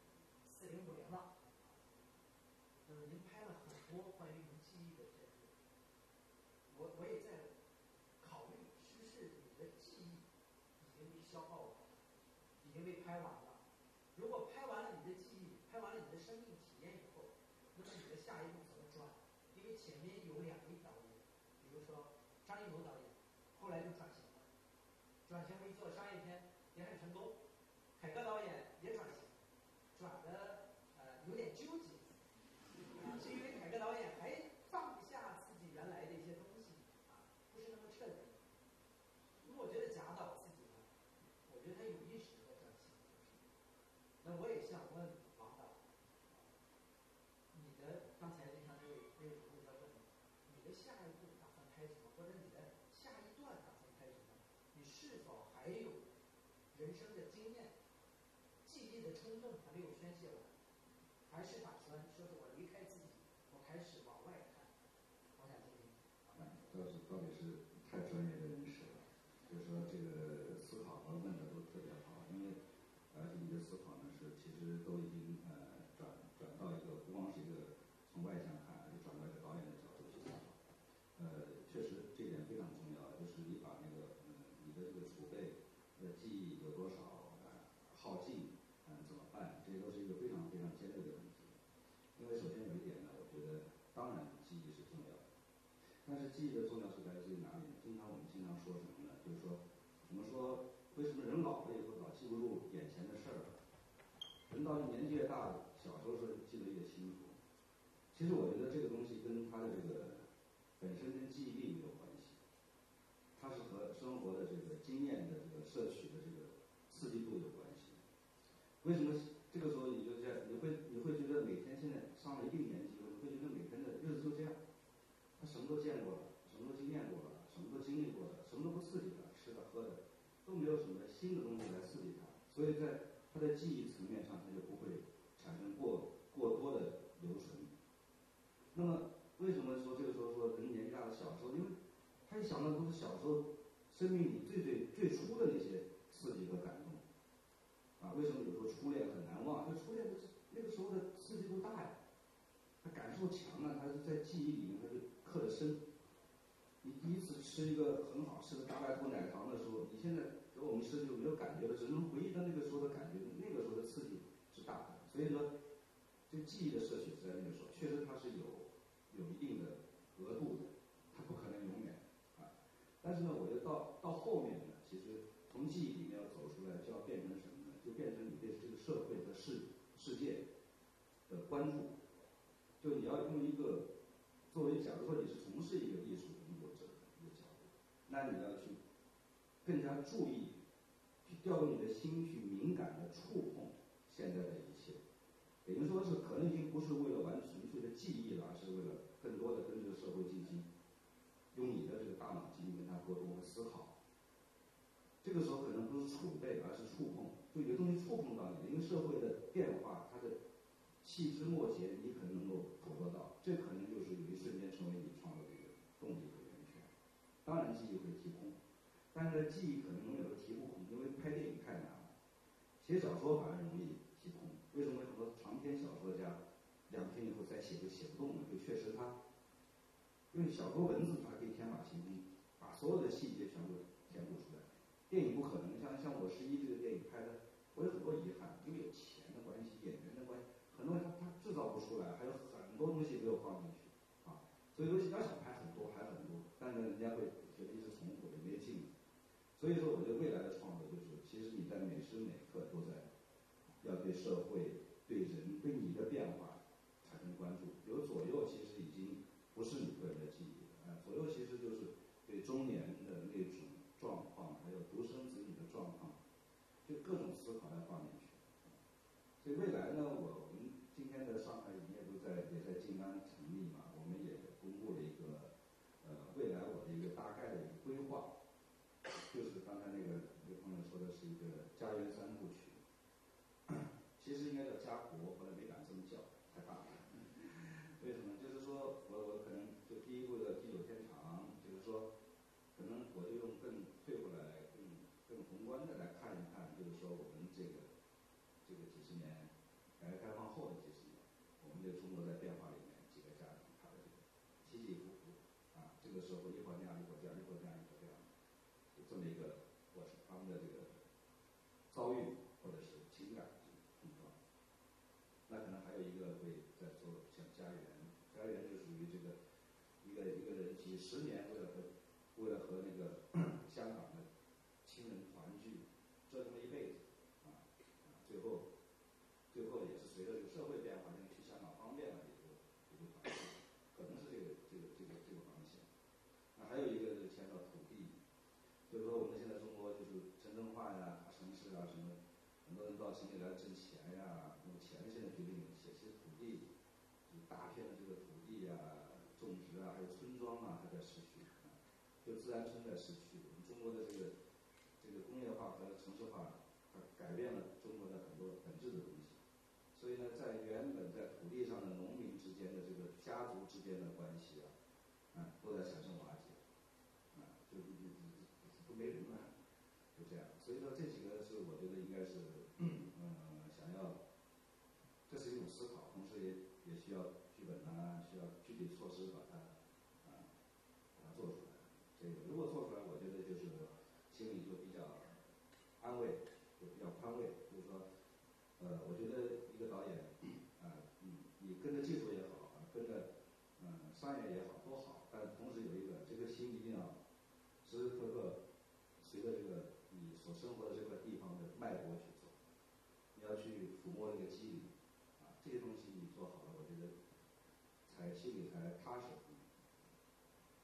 40、50了，您拍了很多关于您记忆的片子，我也在考虑，是不是你的记忆已经被消耗完了，已经被拍完了？如果拍完了你的记忆，拍完了你的生命体验以后，那么你的下一步怎么转？因为前面有2位导演，比如说张艺谋导演，后来就转型了，转型为做商业片也很成功。凯歌导演也转型，转的有点纠结，是因为凯歌导演还放不下自己原来的一些东西，不是那么彻底。那我觉得贾导自己呢，我觉得他有意识的在转型。那我也想问王导，你的刚才就像那位朋友在问你的下一步打算拍什么，或者你的下一段打算拍什么？你是否还有人生的经验、记忆的冲动还没有宣泄完？还是打算说是我离开自己，我开始往外看？我想听听。 到底是太专业的人士了，就是说这个思考和问的都特别好，因为而且你的思考呢是其实都已经转到一个不光是一个从外向看，而且转到一个导演的角度去思考。确实这一点非常重要，就是你把那个你的这个储备记忆有多少耗尽怎么办？这些都是一个非常非常尖锐的问题。因为首先有一点呢，我觉得当然记忆是重要的，但是记忆的重要是来自于哪里呢？我们经常说什么呢？就是说，我们说为什么人老了以后老记不住眼前的事儿？人到年纪越大，小时候是记得越清楚。其实我觉得这个东西跟他的这个本身跟记忆力没有关系，它是和生活的这个经验的这个摄取的这个刺激度有关系。为什么这个时候你就这样，你会觉得每天现在上了一定年纪，你会觉得每天的日子就这样，他什么都见过了，什么都经验过了，什么都经历过了，什么都不刺激了，吃的喝的都没有什么新的东西来刺激他，所以在他的记忆层面上，他就不会产生过多的留存。那么为什么说这个时候说人年纪大的小时候，因为他一想到都是小时候生命里最初的那些刺激和感动啊。为什么有时候初恋很难忘？就初恋那个时候的刺激度大呀，他感受强了，他就在记忆里面他就刻得深。你第一次吃一个很好吃的大白兔奶糖的时候，你现在给我们吃就没有感觉了，只能回忆到那个时候的感觉，那个时候的刺激是大的。所以说，这记忆的摄取在那个时候确实它是有一定的额度的，它不可能永远啊。但是呢，我觉得到后面呢，其实从记忆里面要走出来，就要变成什么呢？就变成你对这个社会和世界的关注。就你要用一个作为，假如说你是从事一个艺术工作者的一个角度，那你要去更加注意，去调动你的心，去敏感的触碰现在的一切。等于说是可能已经不是为了完纯粹的记忆了，而是为了更多的跟这个社会进行，用你的这个大脑进行跟它沟通和思考。这个时候可能不是储备，而是触碰，就有东西触碰到你，因为社会的变化，它的细枝末节，你可能能够捕捉到，这可能就是有一瞬间成为你创作的一个动力和源泉。当然，记忆会提空，但是记忆可能永远都提不空，因为拍电影太难了，写小说反而容易提空。为什么很多长篇小说家2天以后再写就写不动了？就确实他，因为小说文字它可以天马行空，把所有的细节全部填补出来。电影不可能，像我11这个电影拍的，我有很多遗憾，因为有钱的关系、演员的关系，很多他制造不出来，还有很多东西没有放进去啊。所以说要想拍很多，还很多，但是人家会觉得一直重复的没劲。所以说，我觉得未来的创作就是，其实你在每时每刻都在要对社会、对人、对你的变化产生关注。比如左右，其实已经不是你个人的记忆了，左右其实就是对中年的那种状况，还有独生子女的状况，就各种思考要放进去。所以未来呢，我们今天的上海影业部也在静安成立嘛，我们也公布了一个未来我的一个大概的一个规划，就是刚才那个朋友说的是一个家园3部曲，其实应该叫家国，后来没敢这么叫，太大了。为什么？就是说我可能就第一部的地久天长，就是说可能我就用退回来更宏观的来看一看，就是说我们这个几十年改革开放后的几十年，我们这中国在变化里面几个家庭它的这个起起伏伏啊，这个时候一会儿那样一会儿这样，一会儿这样一会儿这样，有这么一个过程，他们的这个遭遇或者是情感碰撞。那可能还有一个会在做像家园就属于这个一个人几十年为了和那个香港的亲人团聚，折腾了一辈子啊，最后也是随着这个社会变化，因为去香港方便了，也就团聚，可能是这个方向。那还有一个就是牵到土地，就是说我们现在中国就是城镇化呀、大城市啊什么，很多人到城里来挣钱呀，那么钱现在决定一切，其实土地，大片的这个土地呀、种植啊，还有村庄啊，还在失去，就自然村在失去。我们中国的这个工业化和城市化，它改变了中国的很多本质的东西。所以呢，在原本在土地上的农民之间的这个家族之间的关系都在产生瓦解，就都没人了，就这样。所以说这几个是我觉得应该是，想要，这是一种思考，同时也需要剧本需要具体措施把它做出来。这个如果做出来，我觉得就是心里就比较安慰，就比较宽慰。就是说，我觉得一个导演，你跟着技术也好，跟着商业也好都好，但同时有一个这个心一定要时时刻刻随着这个你所生活的这块地方的脉搏去走，你要去抚摸这个肌理这些东西你做好了，我觉得心里才踏实。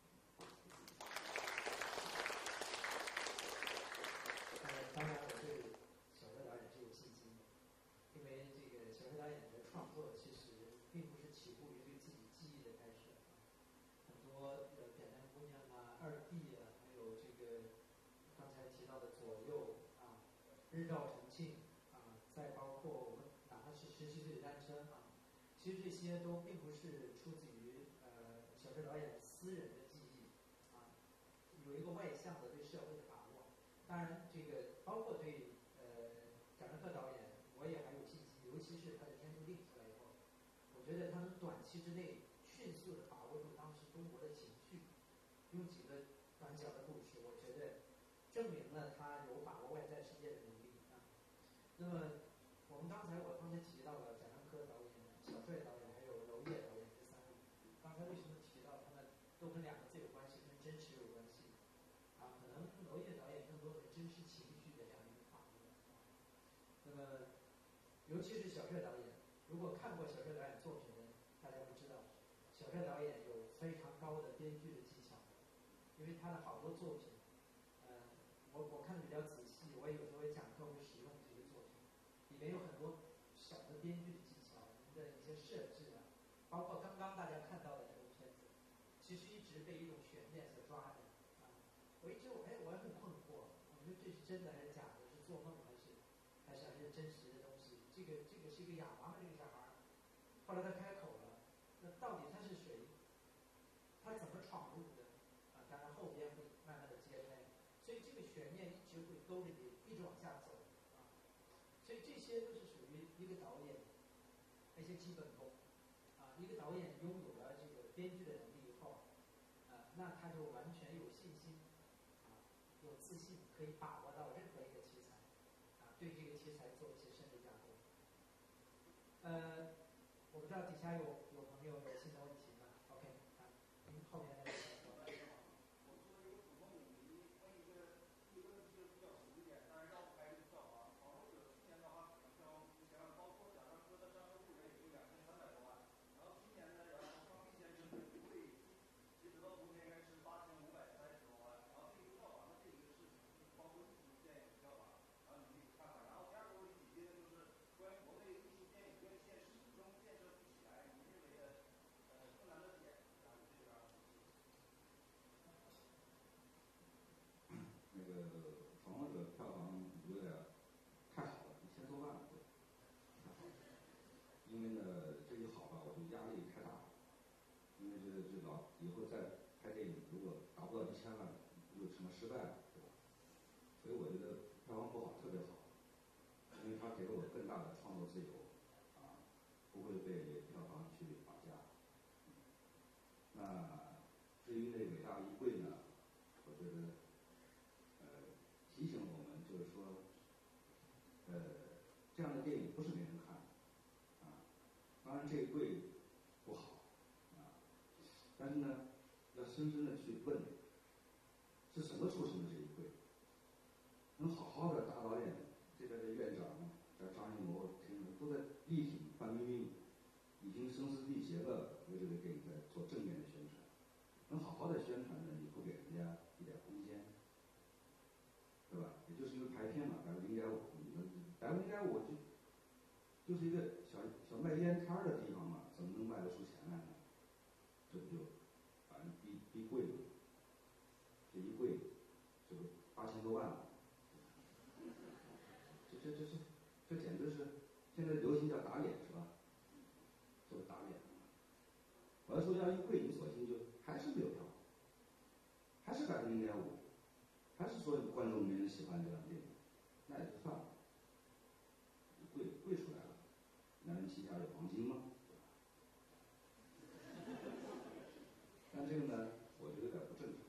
日照重庆再包括我们哪怕是17岁的单车其实这些都并不是出自于小帅导演私人的记忆有一个外向的对社会的把握。当然，这个包括对贾樟柯导演，我也还有信心，尤其是他的《天注定》出来以后，我觉得他能短期之内迅速的把握住当时中国的情绪，用几个短小的故事，我觉得证明了他有把握外在世界的能力那么，我刚才提到了贾樟柯导演、小帅导演还有娄烨导演这三位。刚才为什么提到他们都跟两个字有关系，跟真实有关系可能娄烨导演更多的真实情绪的这样一个把握那么，尤其是小帅导演，如果看过小帅导演作品的，大家都知道，小帅导演有非常高的编剧的技巧，因为他的好多作品，我看的比较仔细，我有时候也讲课会使用这些作品，里面有很多小的编剧的技巧，人的一些设置包括刚刚大家看到的这部片子，其实一直被一种悬念所抓着我一直我也很困惑，我说这是真的还是假的？是做梦还是真实的东西？这个是一个哑巴吗？这个小孩后来他开口了，那到底他是谁？他怎么闯入的？当然后边会慢慢的揭开，所以这个悬念一直会勾着你，一直往下走所以这些都是属于一个导演那些基本功一个导演拥有了这个编剧的能力以后那他就完全有信心有自信，可以把握到任何一个题材对这个题材做一些深度架构。我不知道底下有朋友有新的问题吗 ？OK 您后面那个。 以后再拍电影，如果达不到1000万，就成了失败了，对吧？所以我觉得票房不好特别好，因为它给了我更大的创作自由，不会被票房去绑架。那至于那伟大衣柜呢，我觉得提醒我们就是说，这样的电影不是没人看当然这一柜不好但是呢，要深深的去问，是什么促成了这一柜？能好好的大导演，这边的院长，张艺谋、陈勇都在力挺范冰冰，已经声嘶力竭的为这个电影在做正面的宣传。能好好的宣传呢，你不给人家一点空间，对吧？也就是一个排片嘛，0.5%，你们0.5%就是一个小卖烟摊的地方嘛，怎么能卖得出钱来呢？这不就把人逼贵了？这一贵，这不8000多万了。这简直是现在流行叫打脸是吧？这不打脸了吗？我要说要一贵，你索性就还是没有票，还是0.5%，还是说观众没人喜欢这样电影，那也就算了。贵出来了，男人膝下有黄金吗？但这个呢，我觉得有点不正常，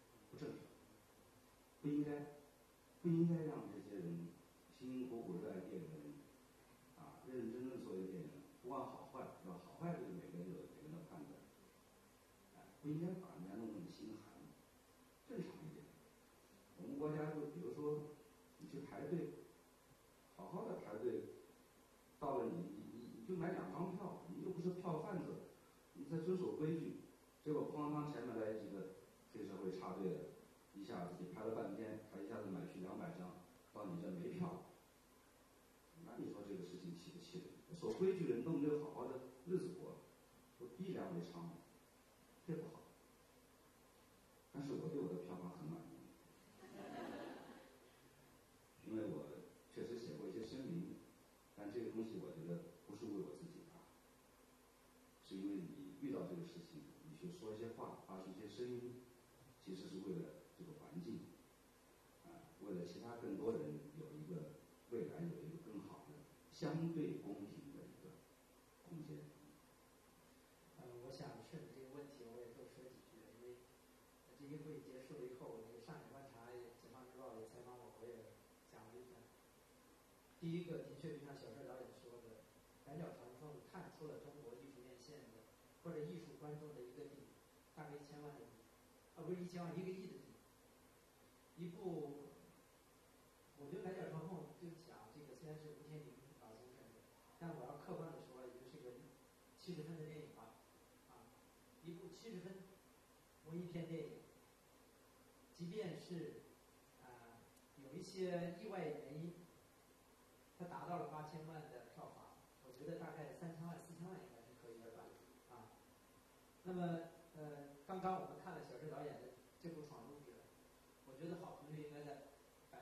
不应该让这些人辛辛苦苦热爱电影的人认认真真做一个电影，不管好坏，是吧？好坏就是每个人有每个人的判断，不应该把人家弄那么心寒，正常一点。我们国家就比如说，你去排队，好好的排队，到了你就买2张票，你又不是票贩子，你在遵守规矩，结果哐当前面来几个黑社会插队的，一下子你排了半天，他一下子买去200张，到你这没票，那你说这个事情气不气人？守规矩的人都没有好好的日子过，不逼良为娼吗？这不好。但是我对我的票房很满意，因为我确其实是为了这个环境，为了其他更多人有一个未来有一个更好的相对公平的一个空间。 我想顺着这个问题，我也多说几句，因为这一会结束了以后，那个上海观察解放日报也采访我，我也讲了一番。第一个，的确就像小帅导演说的，百鸟朝凤看出了中国艺术院线的或者艺术观众的一个底，大概1000万的底，不是1000万，1个亿的底。一部，我觉得百鸟朝凤就讲这个虽然是吴天林老先生的，但我要客观的说，也就是个70分的电影吧，一部70分文艺片电影，即便是有一些意外原因，它达到了8000万的票房，我觉得大概3000万、4000万应该是可以的吧，那么刚刚我们看了小志导演的这部《闯入者》，我觉得好评率应该在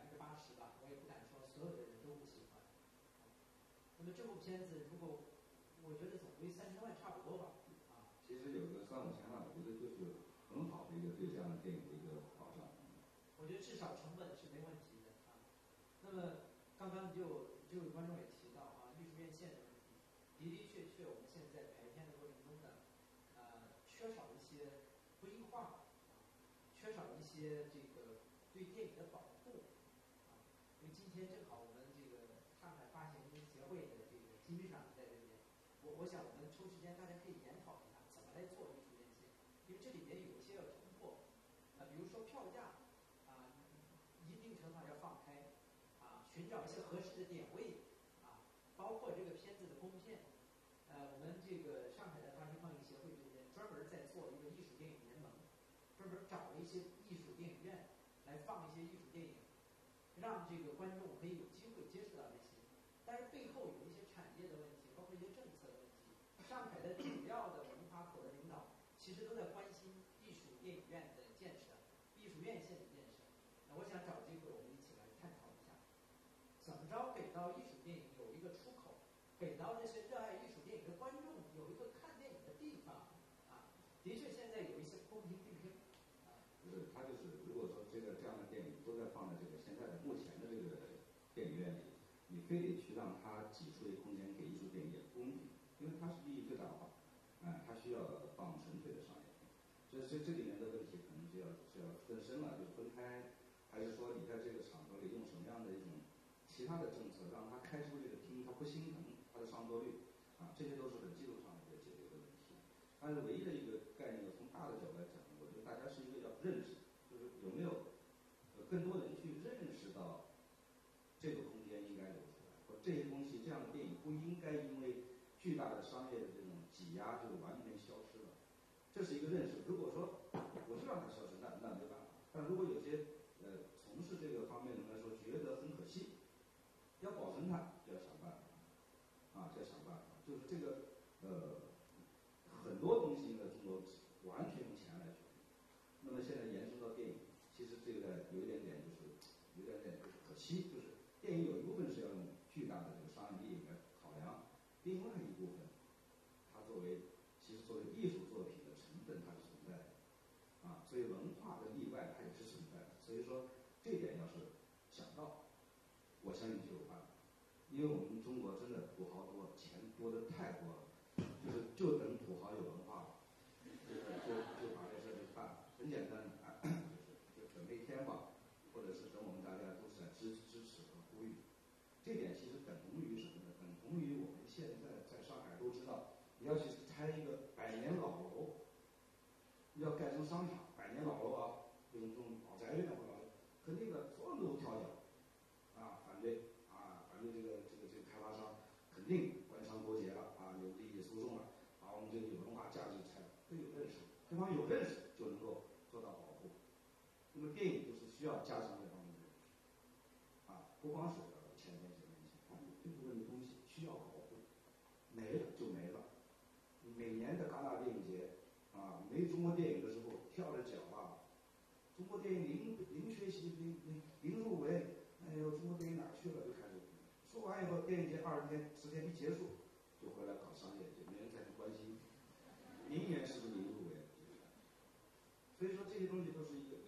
80%吧，我也不敢说所有的人都不喜欢。那么这部片子如果我觉得总归3000万差不多吧， 其实有个3、5千万，我觉得就是很好的一个对这样的电影的一个保障。 我觉得至少成本是没问题的那么刚刚就有观众也提到艺术院线的问题，的的确确我们现在排片的过程中呢，缺少一些规划，缺少一些这个对电影的保护因为今天正好我们这个上海发行协会的这个金秘书长在这边，我想我们抽时间大家可以研讨一下怎么来做艺术院线，因为这里面有一些要突破比如说票价一定程度上要放开寻找一些合适的点位包括这个片子的攻片我们这个上海的发行放映协会这边专门在做一个艺术电影联盟，专门找了一些艺术电影院来放一些艺术电影，让这个观众可以有机会接触到这些，但是背后有一些产业的问题，包括一些政策的问题。上海的主要的文化口的领导其实都在关心艺术电影院的建设，艺术院线的建设。我想找机会我们一起来探讨一下，怎么着给到艺术电影有一个出口，给到这些热爱艺术电影的观众有一个看电影的地方的确现在有一些不公平竞争不是，他就是如果说这样的电影都在放在这个现在的目前的这个电影院里，你非得去让它挤出一个空间给艺术电影也不公平，因为它是利益最大化，它需要放纯粹的商业片。这里面的问题可能就要更深了，就是分开，还是说你在这个场合里用什么样的一种其他的政策，让它开出这个厅，它不心疼它的上座率这些都是很技术上的一个解决的问题。但是唯一的一个概念，从大的角度来讲，我觉得大家是一个要认识，就是有没有更多人去认识到这个空间应该留出来，或这些东西这样的电影不应该因为巨大的商业的这种挤压就完全消失了。这是一个认识。如果说我就让它消失，那没办法。但如果有些从事这个方面的人来说觉得很可惜，要保存它就要想办法就要想办法。就是这个很多东西呢，中国完全用钱来决定。那么现在延伸到电影，其实这个有一点点就是可惜，就是电影有一部分是要用巨大的这个商业利益来考量，另外一部分它其实作为艺术作品的成本它是存在的所以文化的例外它也是存在的。所以说这一点要是想到，我相信就有办法。因为我们中国真的土豪多，钱多的太多了，就等土豪有文化了，就把这事就办了，很简单就等那天吧，或者是等我们大家都是在支持和呼吁。这点其实等同于什么呢？等同于我们现在在上海都知道，你要去拆一个100年老楼，要盖成商场，100年老楼这种老宅院或老，肯定的所有人都跳脚反对反对这个开发商肯定官商勾结了有利益输送了我们这个有文化价值才都有认识，对方有认识就能够做到保护。那么电影就是需要加强这方面的认识不光是钱这些东西这部分的东西需要保护，没了就没了。每年的戛纳电影节没中国电影的时候跳着脚中国电影零学习零入围，哎呦中国电影哪去了，就开始说完以后，电影节20天10天一结束，就回来搞商业，就没人再去关心明年是不是零入围。所以说这些东西都是一个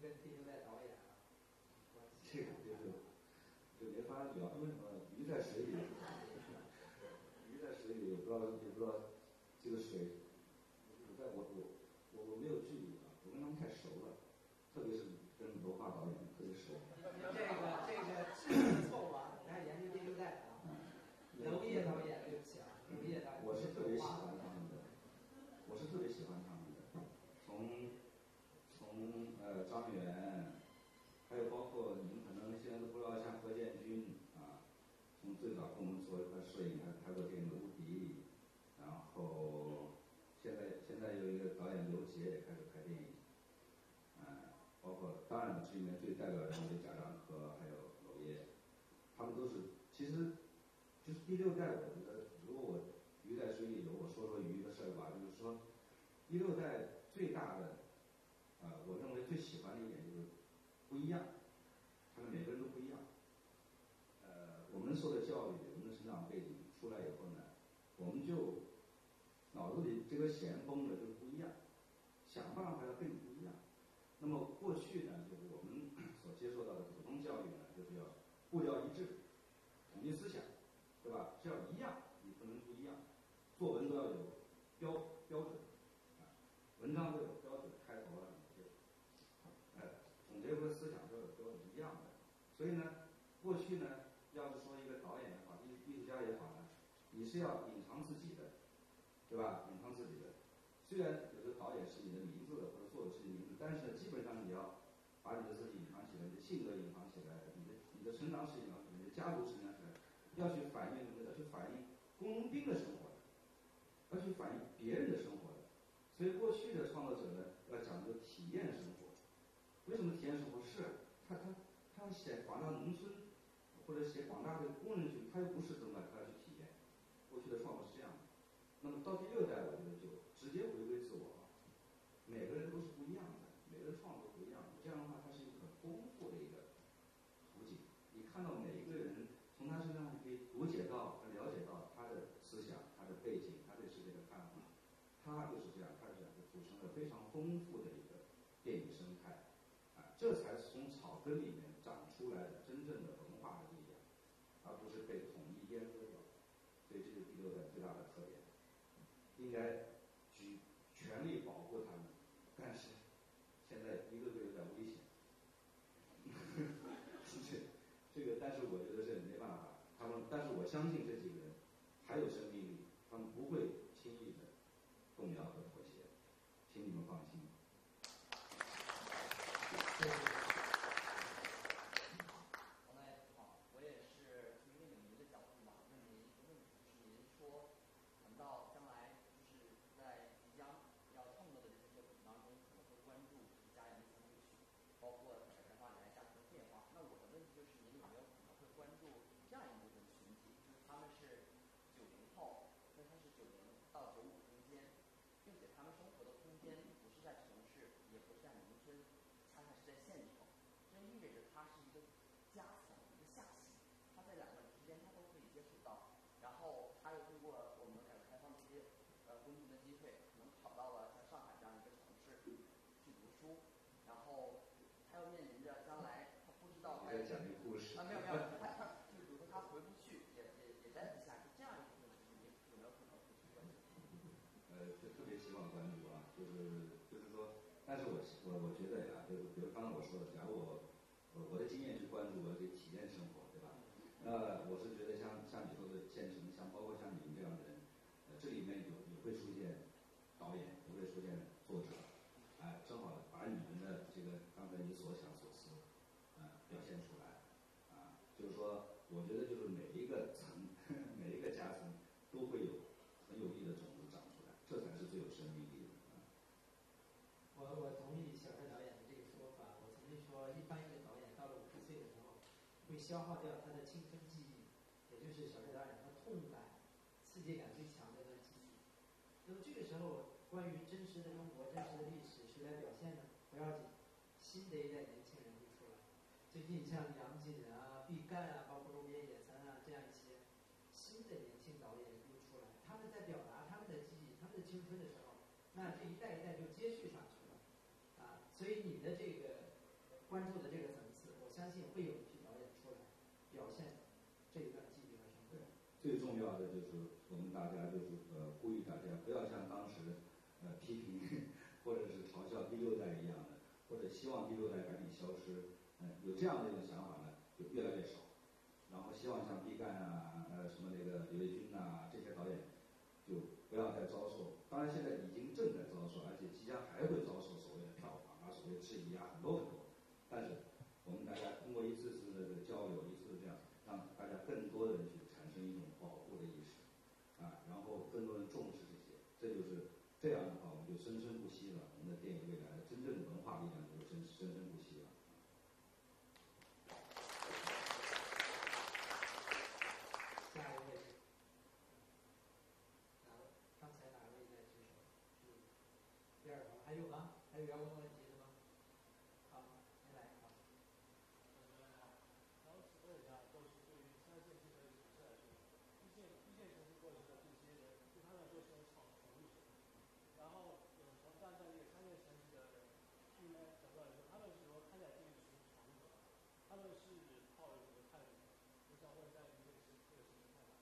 跟第六代导演啊关系？ 这个就没法聊，因为什么？鱼在水里，鱼在水里也不知道这个水。我没有距离啊，我跟他们太熟了，特别是跟罗华导演特别熟。 这个智能错误啊！你还研究第六代啊？娄烨导演，对不起啊，娄烨导演。 我是特别喜欢他们的，我是特别喜欢他们的，从张元，还有包括你们可能现在都不知道，像何建军啊，从最早跟我们做一块摄影，还拍过电影《无敌》，然后现在有一个导演刘杰也开始拍电影，包括当然这里面最代表人物的贾樟柯，还有娄烨，他们都是其实就是第六代，我觉得如果我鱼在水里游，我说鱼的事儿吧，就是说第六代最大的我认为最喜欢的一点就是不一样，他们每个人都不一样。我们受的教育，我们的成长背景出来以后呢，我们就脑子里这个弦绷的就是不一样，想办法要跟你不一样。那么过去呢，就是我们所接受到的普通教育呢，就是要步调一致，统一思想，对吧？是要一样，你不能不一样。作文都要有标准，文章都有标准，开头啊什么的，总结出的思想都有标准一样的。所以呢，过去呢，要是说一个导演也好，艺术家也好呢，你是要隐藏自己的，对吧？隐藏自己的。虽然有的导演是你的名字或者做的是你的名字，但是呢，基本上你要把你的自己隐藏起来，你的性格隐藏起来，你的成长史隐藏起来，你的家族史隐藏起来，要去反映什么？要去反映工农兵的生活的，要去反映别人的生活的。所以过去的创作者呢，要讲究体验生活。为什么体验生活？是他要写广大农村，或者写广大的工人群，他又不是这么他要去体验。过去的创作是这样的。那么到第六代，我觉得就直接回归自我了。每个人都是不一样的，每个人创作不一样的。这样的话，它是一个很丰富的一个图景。你看到每一个人，从他身上你可以读解到、了解到他的思想、他的背景、他对世界的看法。他就是这样，他是这样，就组成了非常丰富的一个电影生态。这才是从草根里面长出来的真正的文化的力量，而不是被统一阉割掉。所以这是第六代最大的特点。应该去全力保护他们，但是现在一个个有点危险。这个，但是我觉得这也没办法。但是我相信这几个人还有生命力，他们不会轻易的动摇和妥协，请你们放心。 王导演好，我也是从一个影迷的角度吧，问您一个问题，就是您说谈到将来就是在即将要创作的这些作品当中，可能会关注家园的三部曲，包括改革发展、家庭的变化。那我的问题就是，您有没有可能会关注这样一部分群体，就是他们是90后，分他是90到95中间，并且他们生活的空间不是在城市，也不是在农村，恰恰是在县城。这意味着它是一个夹层，一个下行，它在两个之间它都可以接触到，然后它又通过我们改革开放的一些公平的机会，可能考到了像上海这样一个城市去读书，然后他又面临着将来他不知道该讲一个故事没有，他就比如说他回不去，也在地下，是这样一个问题，你有没有可能会去关注？ 就特别希望关注啊，就是说，但是我觉得呀，就是比如刚才我说的，假如我的经验去关注，我得体验生活，对吧？我是觉得像你说的县城，像包括像你们这样的人，这里面也会出现导演，也会出现作者，正好把你们的这个刚才你所想所思，表现出来，就是说，我觉得就是每一个每一个夹层都会有很有力的种子长出来，这才是最有生命力的。 我同意小帅导演的这个说法。我曾经说，一般一个导演到了50岁的时候，会消耗掉他的青春记忆，也就是小帅导演他痛感、刺激感最强的一段记忆。那么这个时候，关于真实的中国、真实的历史，谁来表现呢？不要紧，新的一代年轻人会出来。最近像杨锦啊、毕赣啊，包括路边野餐啊这样一些新的年轻导演又出来，他们在表达他们的记忆、他们的青春的时候，那这一代一代就接续上去了，所以你的这个关注的这个层次，我相信会有一批导演出来表现这一段记忆和生活。 最重要的就是我们大家就是呼吁大家不要像当时批评或者是嘲笑第六代一样的，或者希望第六代赶紧消失，有这样的一种想法呢，就越来越少。然后希望像毕赣啊，什么那个李卫军呐、这些导演，就不要再遭受。当然现在已经正在遭受，而且即将还会遭受所谓的票房啊、所谓质疑啊，很多很多。但是我们大家通过一次次的这个交流，一次次这样，让大家更多的人去产生一种保护的意识，然后更多人重视这些，这就是这样的话，我们就生生不息了。我们的电影未来的真正的文化力量就生生不息了。 下一位，刚才哪位在举手？第二个还有吗？还有要问问题的吗？好，您来。好。 主持人好，然后请问一下，就是对于三线城市来说，一线城市过去的这些人，对他们来说是种闯入者。然后从站在这个三线城市的居民角度来说，他们是如何看待这一群闯入者？他们是抱有什么态度？我想问一下您这个事情看法。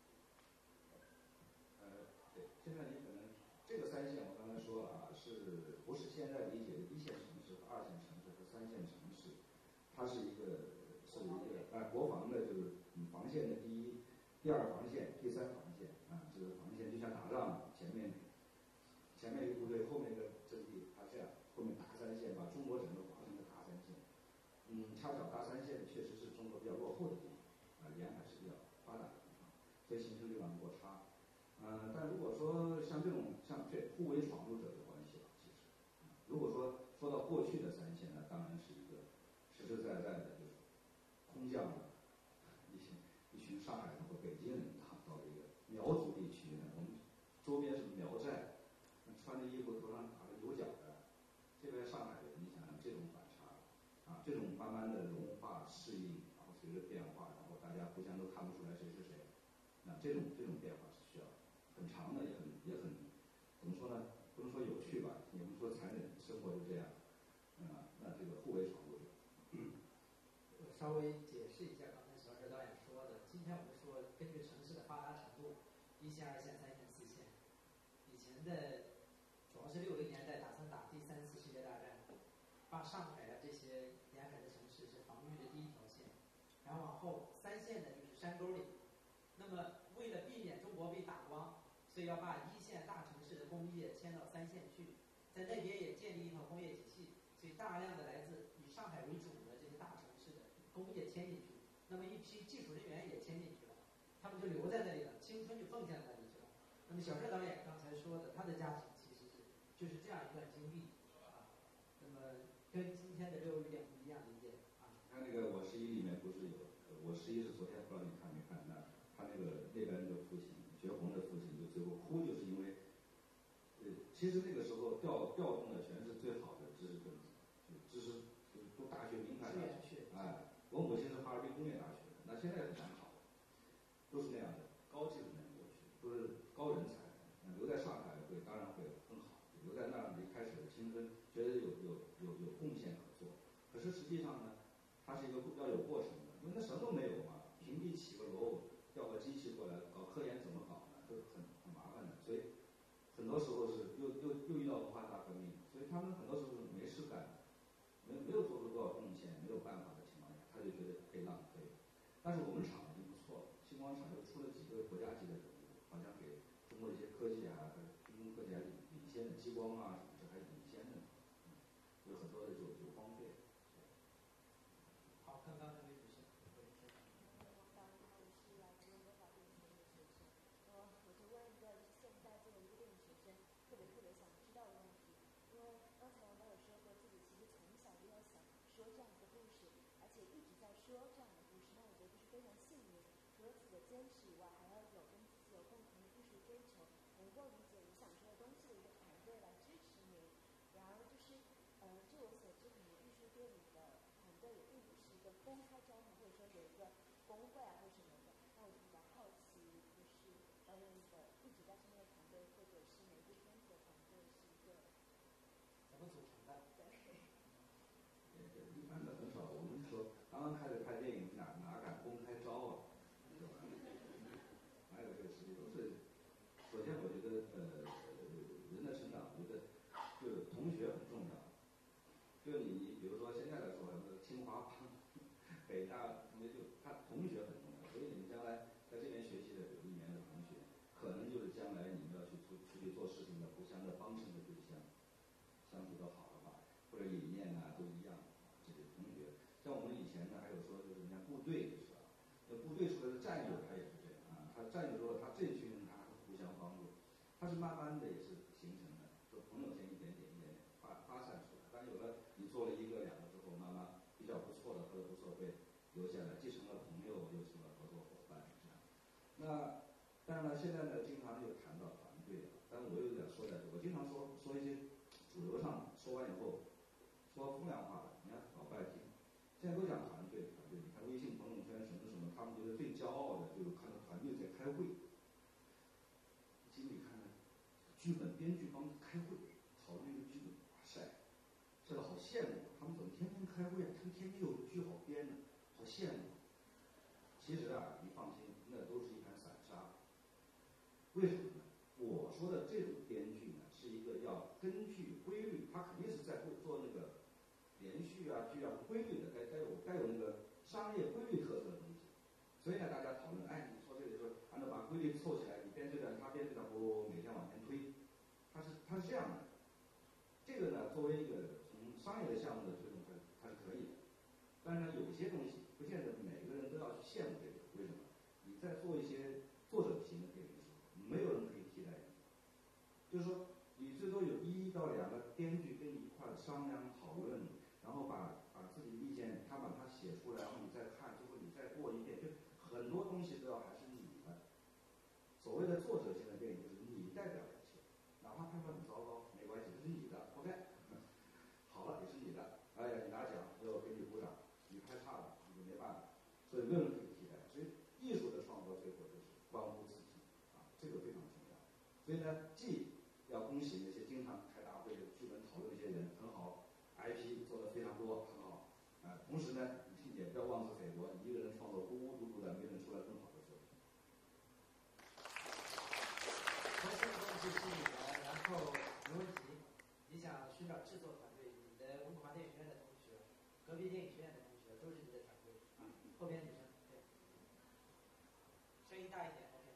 对，现在你可能这个三线我刚才说了啊，是不是现在理解的一线城市、二线城市和三线城市？它是一个国防的，就是防线的第一、第二防线、第三防线啊，这个防线就像打仗，前面一个部队，后面一个阵地，它这样，后面大三线把中国整个划成一个大三线。恰巧大三线确实是中国比较落后的地方，沿海是比较发达的地方，所以形成这样的落差。但如果说像这种这互为闯入者的关系了，其实，如果说到过去的三线，那当然是一个实实在在的，就是空降了一群上海人或北京人到这个苗族地区呢，我们周边是苗寨，穿着衣服头上打着牛角的，这边上海人，你想想这种反差啊，这种慢慢的融化适应，然后随着变化，然后大家互相都看不出来谁是谁，这种变化是需要很长的，也很怎么说呢？不能说有趣吧，也不能说残忍，生活就这样。那这个互为闯入者。 我稍微解释一下刚才小石导演说的。今天我们说，根据城市的发达程度，一线、二线、三线、四线，以前的主要是60年代打算打第3次世界大战，把上海啊这些沿海的城市是防御的第一条线，然后往后三线呢就是山沟里。那么为了避免中国被打光，所以要把一线大城市的工业迁到三线去，在那边也建立一套工业体系，所以大量的来自以上海为主的这些大城市的工业迁进去，那么一批技术人员也迁进去了，他们就留在那里了，青春就奉献在那里去了。那么小石导演刚才说的，他的家庭其实就是这样一段经历啊。那么跟今天的6有点不一样理解啊。 他那个我11里面不是有，我11是昨天不知道你看没看？他那边那个父亲绝红的父亲就最后哭，就是因为，其实那个时候调动的全是最好的知识分子，就是读大学名牌大学，我母亲是哈尔滨工业大学的，那现在很难考，都是那样的高技术人员过去，都是高人才，留在上海当然会更好，留在那里开始的青春，觉得有贡献可做。可是实际上呢，它是一个要有过程的，因为它什么都没有嘛，平地起个楼，调个机器过来搞科研怎么搞呢？都很麻烦的，所以很多时候是又遇到文化大革命，所以他们很多时候是没事干，没有做出多少贡献，没有办法的情况下，他就觉得被浪费。但是我们厂已经不错了，星光厂又出了几个国家级的人物，好像给中国一些科技啊、军工科技还领先的，激光啊什么这还领先的，有很多的就荒废。 好，刚刚那位女士。 我就问一个现在作为一个电影学生特别想知道的问题，因为刚才王导有说过自己其实从小就要想说这样的故事，而且一直在说这样的故事，那我觉得这是非常幸运。除了自己的坚持以外，还要有跟自己有共同的艺术追求，能够理解你想说的东西的一个团队来支持你。然而就是据我所知，可能艺术电影的团队也并不是一个公开招募，或者说有一个工会啊或什么的。那我就比较好奇，就是导演的一直在身边的团队，或者是每部片子的团队是一个怎么组成的？ 对。 一般的很少刚刚开始拍电影，哪敢公开招啊？对吧？哪有这个实力？都是首先，我觉得人的成长，我觉得就同学很重要。就你比如说现在来说，清华、北大同学他同学很重要，所以你们将来在这边学习的有1年的同学，可能就是将来你们要出去做事情的互相的帮衬的对象，相处得好的话，或者理念啊都一样，这些同学。像我们以前呢，还有说就是人家部队是吧？那部队出来的战友他也是这样啊，他战友之后他这群人他互相帮助，他是慢慢的也是形成的，就朋友先一点点发散出来。当有了你做了1个2个之后，慢慢比较不错的合作不错会留下来，既成了朋友，又成了合作伙伴这样。那但是呢，现在呢，经常又谈到团队了，但是我有点说在这，我经常说一些主流上说完以后，说风凉话的，人家老不爱听。现在都讲团队，你看微信朋友圈什么，他们觉得最骄傲的就是看到团队在开会。经理看看，剧本编剧帮开会，讨论一个剧本，哇塞，这个好羡慕，他们怎么天天开会啊？他们天天有剧好编呢，好羡慕。其实啊，你放心，那都是一盘散沙。为什么呢？我说的这种编剧呢，是一个要根据规律，他肯定是在做那个连续啊剧啊规律的，该有那个商业规律特色的东西。所以呢，大家讨论，哎，你说这里说按照把规律凑起来，你编这段，他编这段，每天往前推，他是这样的。这个呢，作为一个从商业的项目的推动，它是可以的。但是呢，有些东西不见得每个人都要去羡慕这个，为什么？你在做一些作者型的电影的时候，没有人可以替代你。就是说，你最多有1到2个编剧跟你一块商量讨论，然后把自己的意见，他把它写出来，然后你再看，最后你再过一遍，就很多东西都要还是你的。所谓的作者型的电影，就是你代表一切，哪怕拍得很糟糕，没关系，这是你的 ，OK， 好了也是你的，哎呀，你拿奖又给你鼓掌，你拍差了你就没办法，所以没有人可以替代。所以艺术的创作最后就是关乎自己啊，这个非常重要。所以呢，既要恭喜那些经常开大会的剧本讨论这些人很好 ，IP 做的非常多很好，同时呢，也不要妄自菲薄，一个人创作孤孤独独的，没人出来更好的作品。 从这个东西吸引来，然后没问题。你想寻找制作团队，你的温哥华电影学院的同学，隔壁电影学院的同学都是你的团队啊。后边女生，对，声音大一点 ，OK。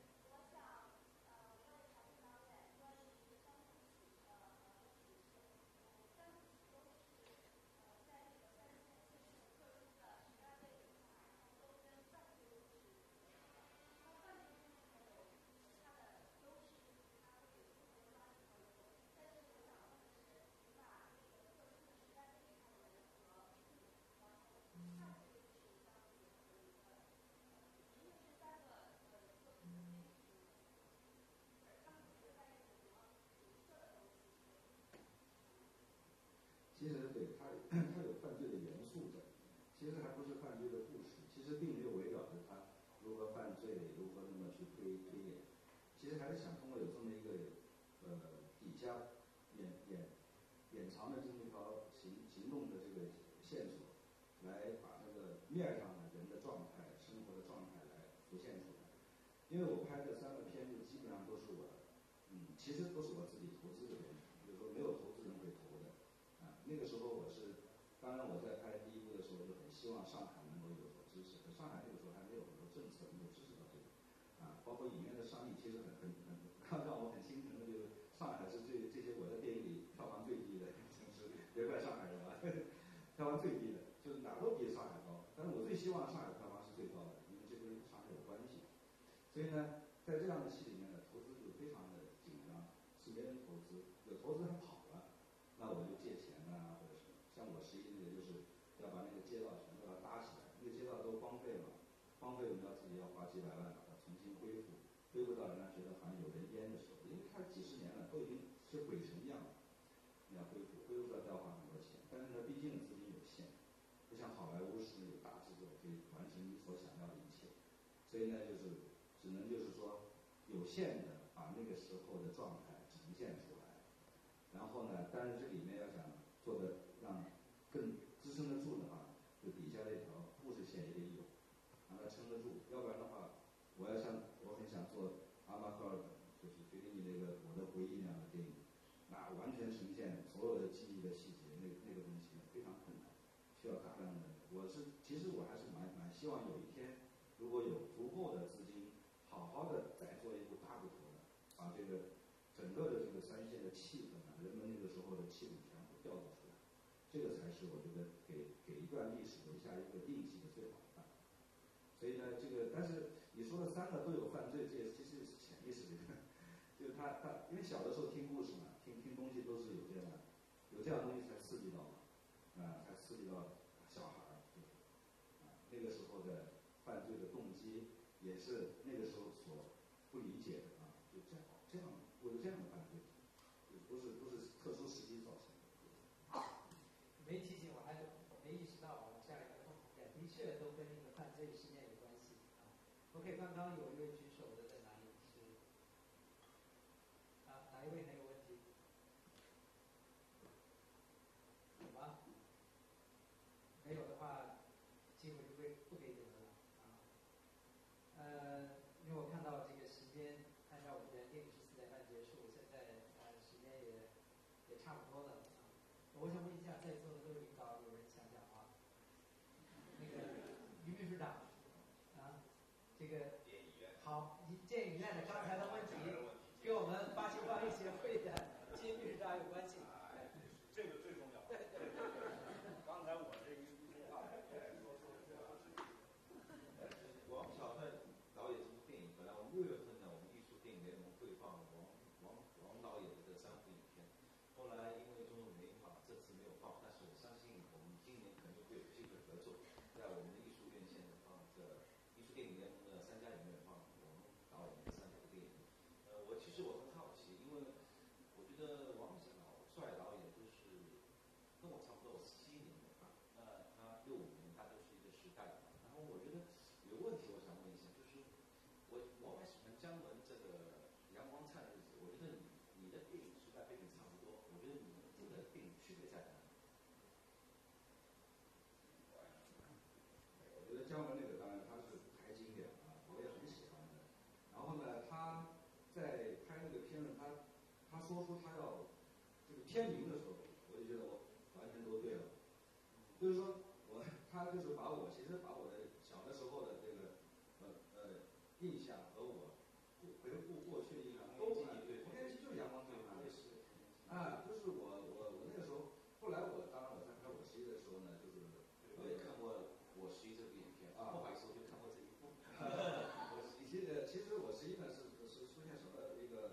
其实对它有犯罪的元素在里面，其实还不是犯罪的故事，其实并没有围绕着他如何犯罪，如何那么去推演，其实还是想通过有这么一个底下掩藏的这么一条行动的这个线索，来把这个面上的人的状态、生活的状态来浮现出来。因为我拍这3个片子基本上都是我，其实都是我自己投资的片子，比如说没有投资人会投的。那个时候当然我在拍第1部的时候就很希望上海能够有所支持，可上海那个时候还没有很多政策能够支持到这个，包括里面的商议其实让我很心疼的就是上海是这些我在电影里票房最低的城市，别怪上海人啊，票房最低的，就是哪都比上海高，但是我最希望上海票房是最高的，因为这跟上海有关系。所以呢，在这样的戏里面呢，投资就非常的紧张，是没人投资，有投资人跑了，那我就借钱啊或者什么。像我实际那个就是要把那个街道全都要搭起来，那个街道都荒废了，荒废我们自己要花几百万把它重新恢复，恢复到人家觉得好像有人烟的时候，因为它几十年了，都已经是鬼城一样了，你要恢复出来都要花很多钱，但是呢，毕竟资金有限，不像好莱坞是有大制作可以完成你所想要的一切，所以呢，只能就是说有限的把那个时候的状态呈现出来，然后呢，但是这里面要想做的让更支撑得住的话，就底下这条故事完全呈现所有的记忆的细节，那个东西非常困难，需要大量的。其实我还是蛮希望有一天，如果有足够的资金，好好的再做一部大部头的，把这个整个的这个三线的气氛啊，人们那个时候的气氛全部调动出来，这个才是我觉得给一段历史留下一个印记的最好的办法。所以呢，这个但是你说的3个都有犯罪，这也其实是潜意识里的。就是他因为小的时候听故事嘛，听东西都是有这样的东西才刺激到嘛，才刺激到小孩儿，就是那个时候的犯罪的动机也是那个时候所不理解的啊，就这样为了这样的犯罪，就不是特殊时期造成的。 没提醒我没意识到这样一个痛点，的确都跟那个犯罪事件有关系啊。OK， 刚刚有一位举手的在哪里？是哪一位还有问题？有吗？没有的话，机会就不给你们了啊。因为我看到这个时间，按照我们原定是4点半结束，现在时间也差不多了啊。我想问一下，在座的各位领导，有人想讲话？那个于秘书长啊，这个好，建影院的刚才的问题，跟我们巴西放映协会的金秘书长有关系。 这个最重要。刚才我这一说话， 王小帅导演这部电影，本来我们6月份呢，我们艺术电影联盟会放王导演的这3部影片，后来因为种种原因嘛，这次没有放，但是我相信我们今年肯定会有机会合作，在我们的艺术院线的放这艺术电影联盟的3家影院放我们导演的3部电影。其实我很好奇，因为我觉得王小帅导演都是跟我差不多，71年的吧，那他65年，他都是一个时代的。然后我觉得有个问题，我想问一下，就是我蛮喜欢姜文这个阳光灿烂日子，我觉得你的电影时代背景差不多，我觉得你们这个电影区别在哪里？ 我觉得姜文那个当然他是太经典了，我也很喜欢的。然后呢，他在拍那个片子，他说出他要这个片名的时候，我就觉得我完全都对了。就是说他就是其实把我的小的时候的这个印象和我回顾过去的印象都很对。童年期就是阳光灿烂的时啊，就是我那个时候，后来当然我在拍我11的时候呢，就是我也看过我11这部影片，不好意思，我就看过这一部。 其实我11呢是出现什么一个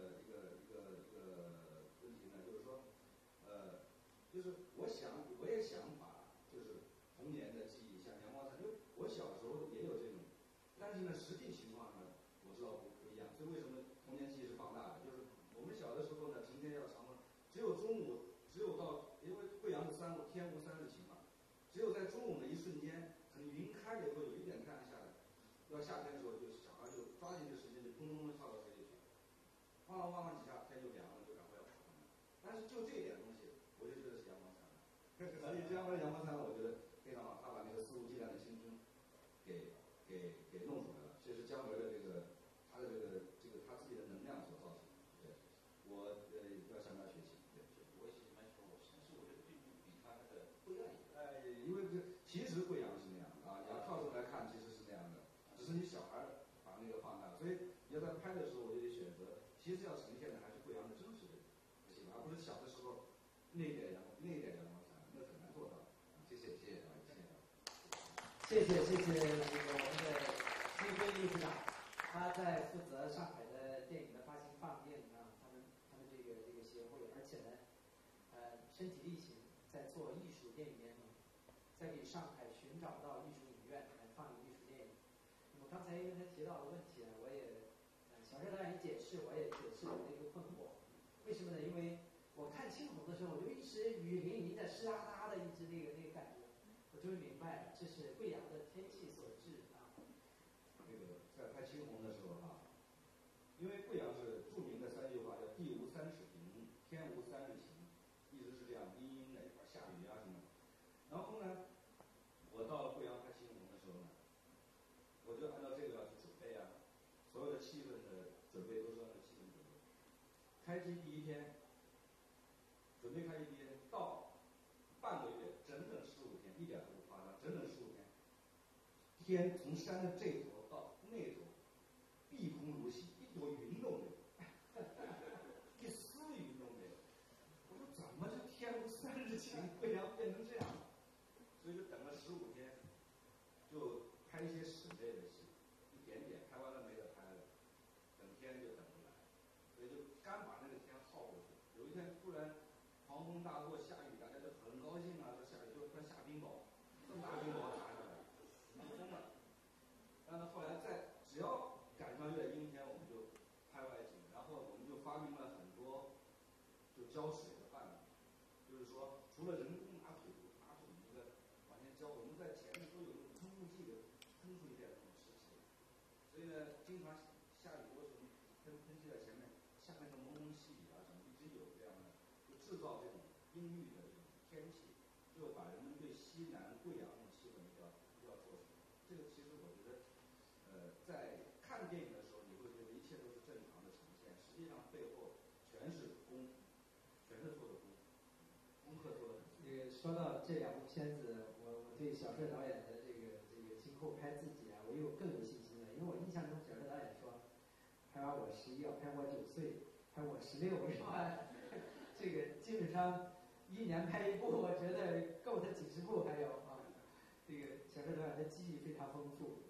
问题呢？就是说，就是我也想把就是童年的记忆像阳光灿烂，因为我小时候也有这种，但是呢实际情况呢我知道不一样，所以为什么童年记忆是放大的？就是我们小的时候呢，成天要常常只有中午，因为贵阳是天无三日晴嘛，只有在中午的一瞬间，可能云开了以后有一点太阳下来，到夏天的时候，就是小孩就抓紧这时间就砰砰砰跳到水里去，晃了几下天就凉了，就赶快要出门。但是就这一点东西，我就觉得是阳光灿烂。所以姜文的阳光灿烂，我觉得非常好，他把那个肆无忌惮的青春给弄出来了。这是姜文的他的他自己的能量所造成的。对，我要向他学习。对， 我也喜欢说我是，但是我觉得并不比他那个灰暗一点。 因为其实贵阳是那样的啊，你要跳出来看，其实是那样的，只是你小孩把那个放大，所以你要在拍的时候，我就得选择，其实要呈现的还是贵阳的真实的情况，而不是小的时候那一点阳光灿烂，那很难做到。谢谢啊， 谢谢这个我们的金辉秘书长，他在负责上海的电影的发行放映啊，他们这个协会，而且呢，身体力行在做艺术电影联盟，在给上海寻找到艺术影院来放映艺术电影。那么刚才因为他提到的问题呢，我也小帅导演一解释，我也解释我的一个困惑。为什么呢？因为我看青红的时候，我就一直雨淋淋的湿哒哒的，一直那个感觉。我终于明白了，这是贵阳的天气所致啊。 那个在拍青红的时候啊，因为贵阳是著名的3句话，叫地无三尺平，天无三日晴，一直是这样阴阴的，一会儿下雨啊什么。然后呢，我到贵阳拍青红的时候呢，我就按照这个要去准备啊，所有的气氛的准备都是按照气氛准备。开机第一天， 天从山的这头到那头，碧空如洗，一朵云都没有，一丝云都没有。我说怎么这天如30晴，贵阳变成这样了？所以就等了15天，就拍一些室内的戏，一点点拍完了没得拍了，等天就等不来，所以就刚把那个天耗过去。有一天突然狂风大作下雨，大家就很高兴啊，说下雨就快下冰雹，这么大冰雹打下来，疯了。但是后来只要赶上越阴天，我们就拍外景，然后我们就发明了很多就浇水的办法，就是说除了人工拿土那个往前浇，我们在前面都有那种喷雾剂的喷出一点那种湿气，所以呢，经常下雨的时候喷剂在前面，下面的蒙蒙细雨啊什么一直有这样的，就制造这种阴郁的这种天气，就把人们对西南贵阳那种气氛要做出来。这个其实我觉得，在看电影的时候，你会觉得一切都是正常的呈现，实际上背后全是功，全是做的功课做的很。 说到这2部片子，我对小帅导演的这个今后拍自己啊，我又更有信心了。因为我印象中小帅导演说，拍完我11要拍我9岁，拍我16是吧？这个基本上1年拍1部，我觉得够他几10部还有啊。这个小帅导演的记忆非常丰富。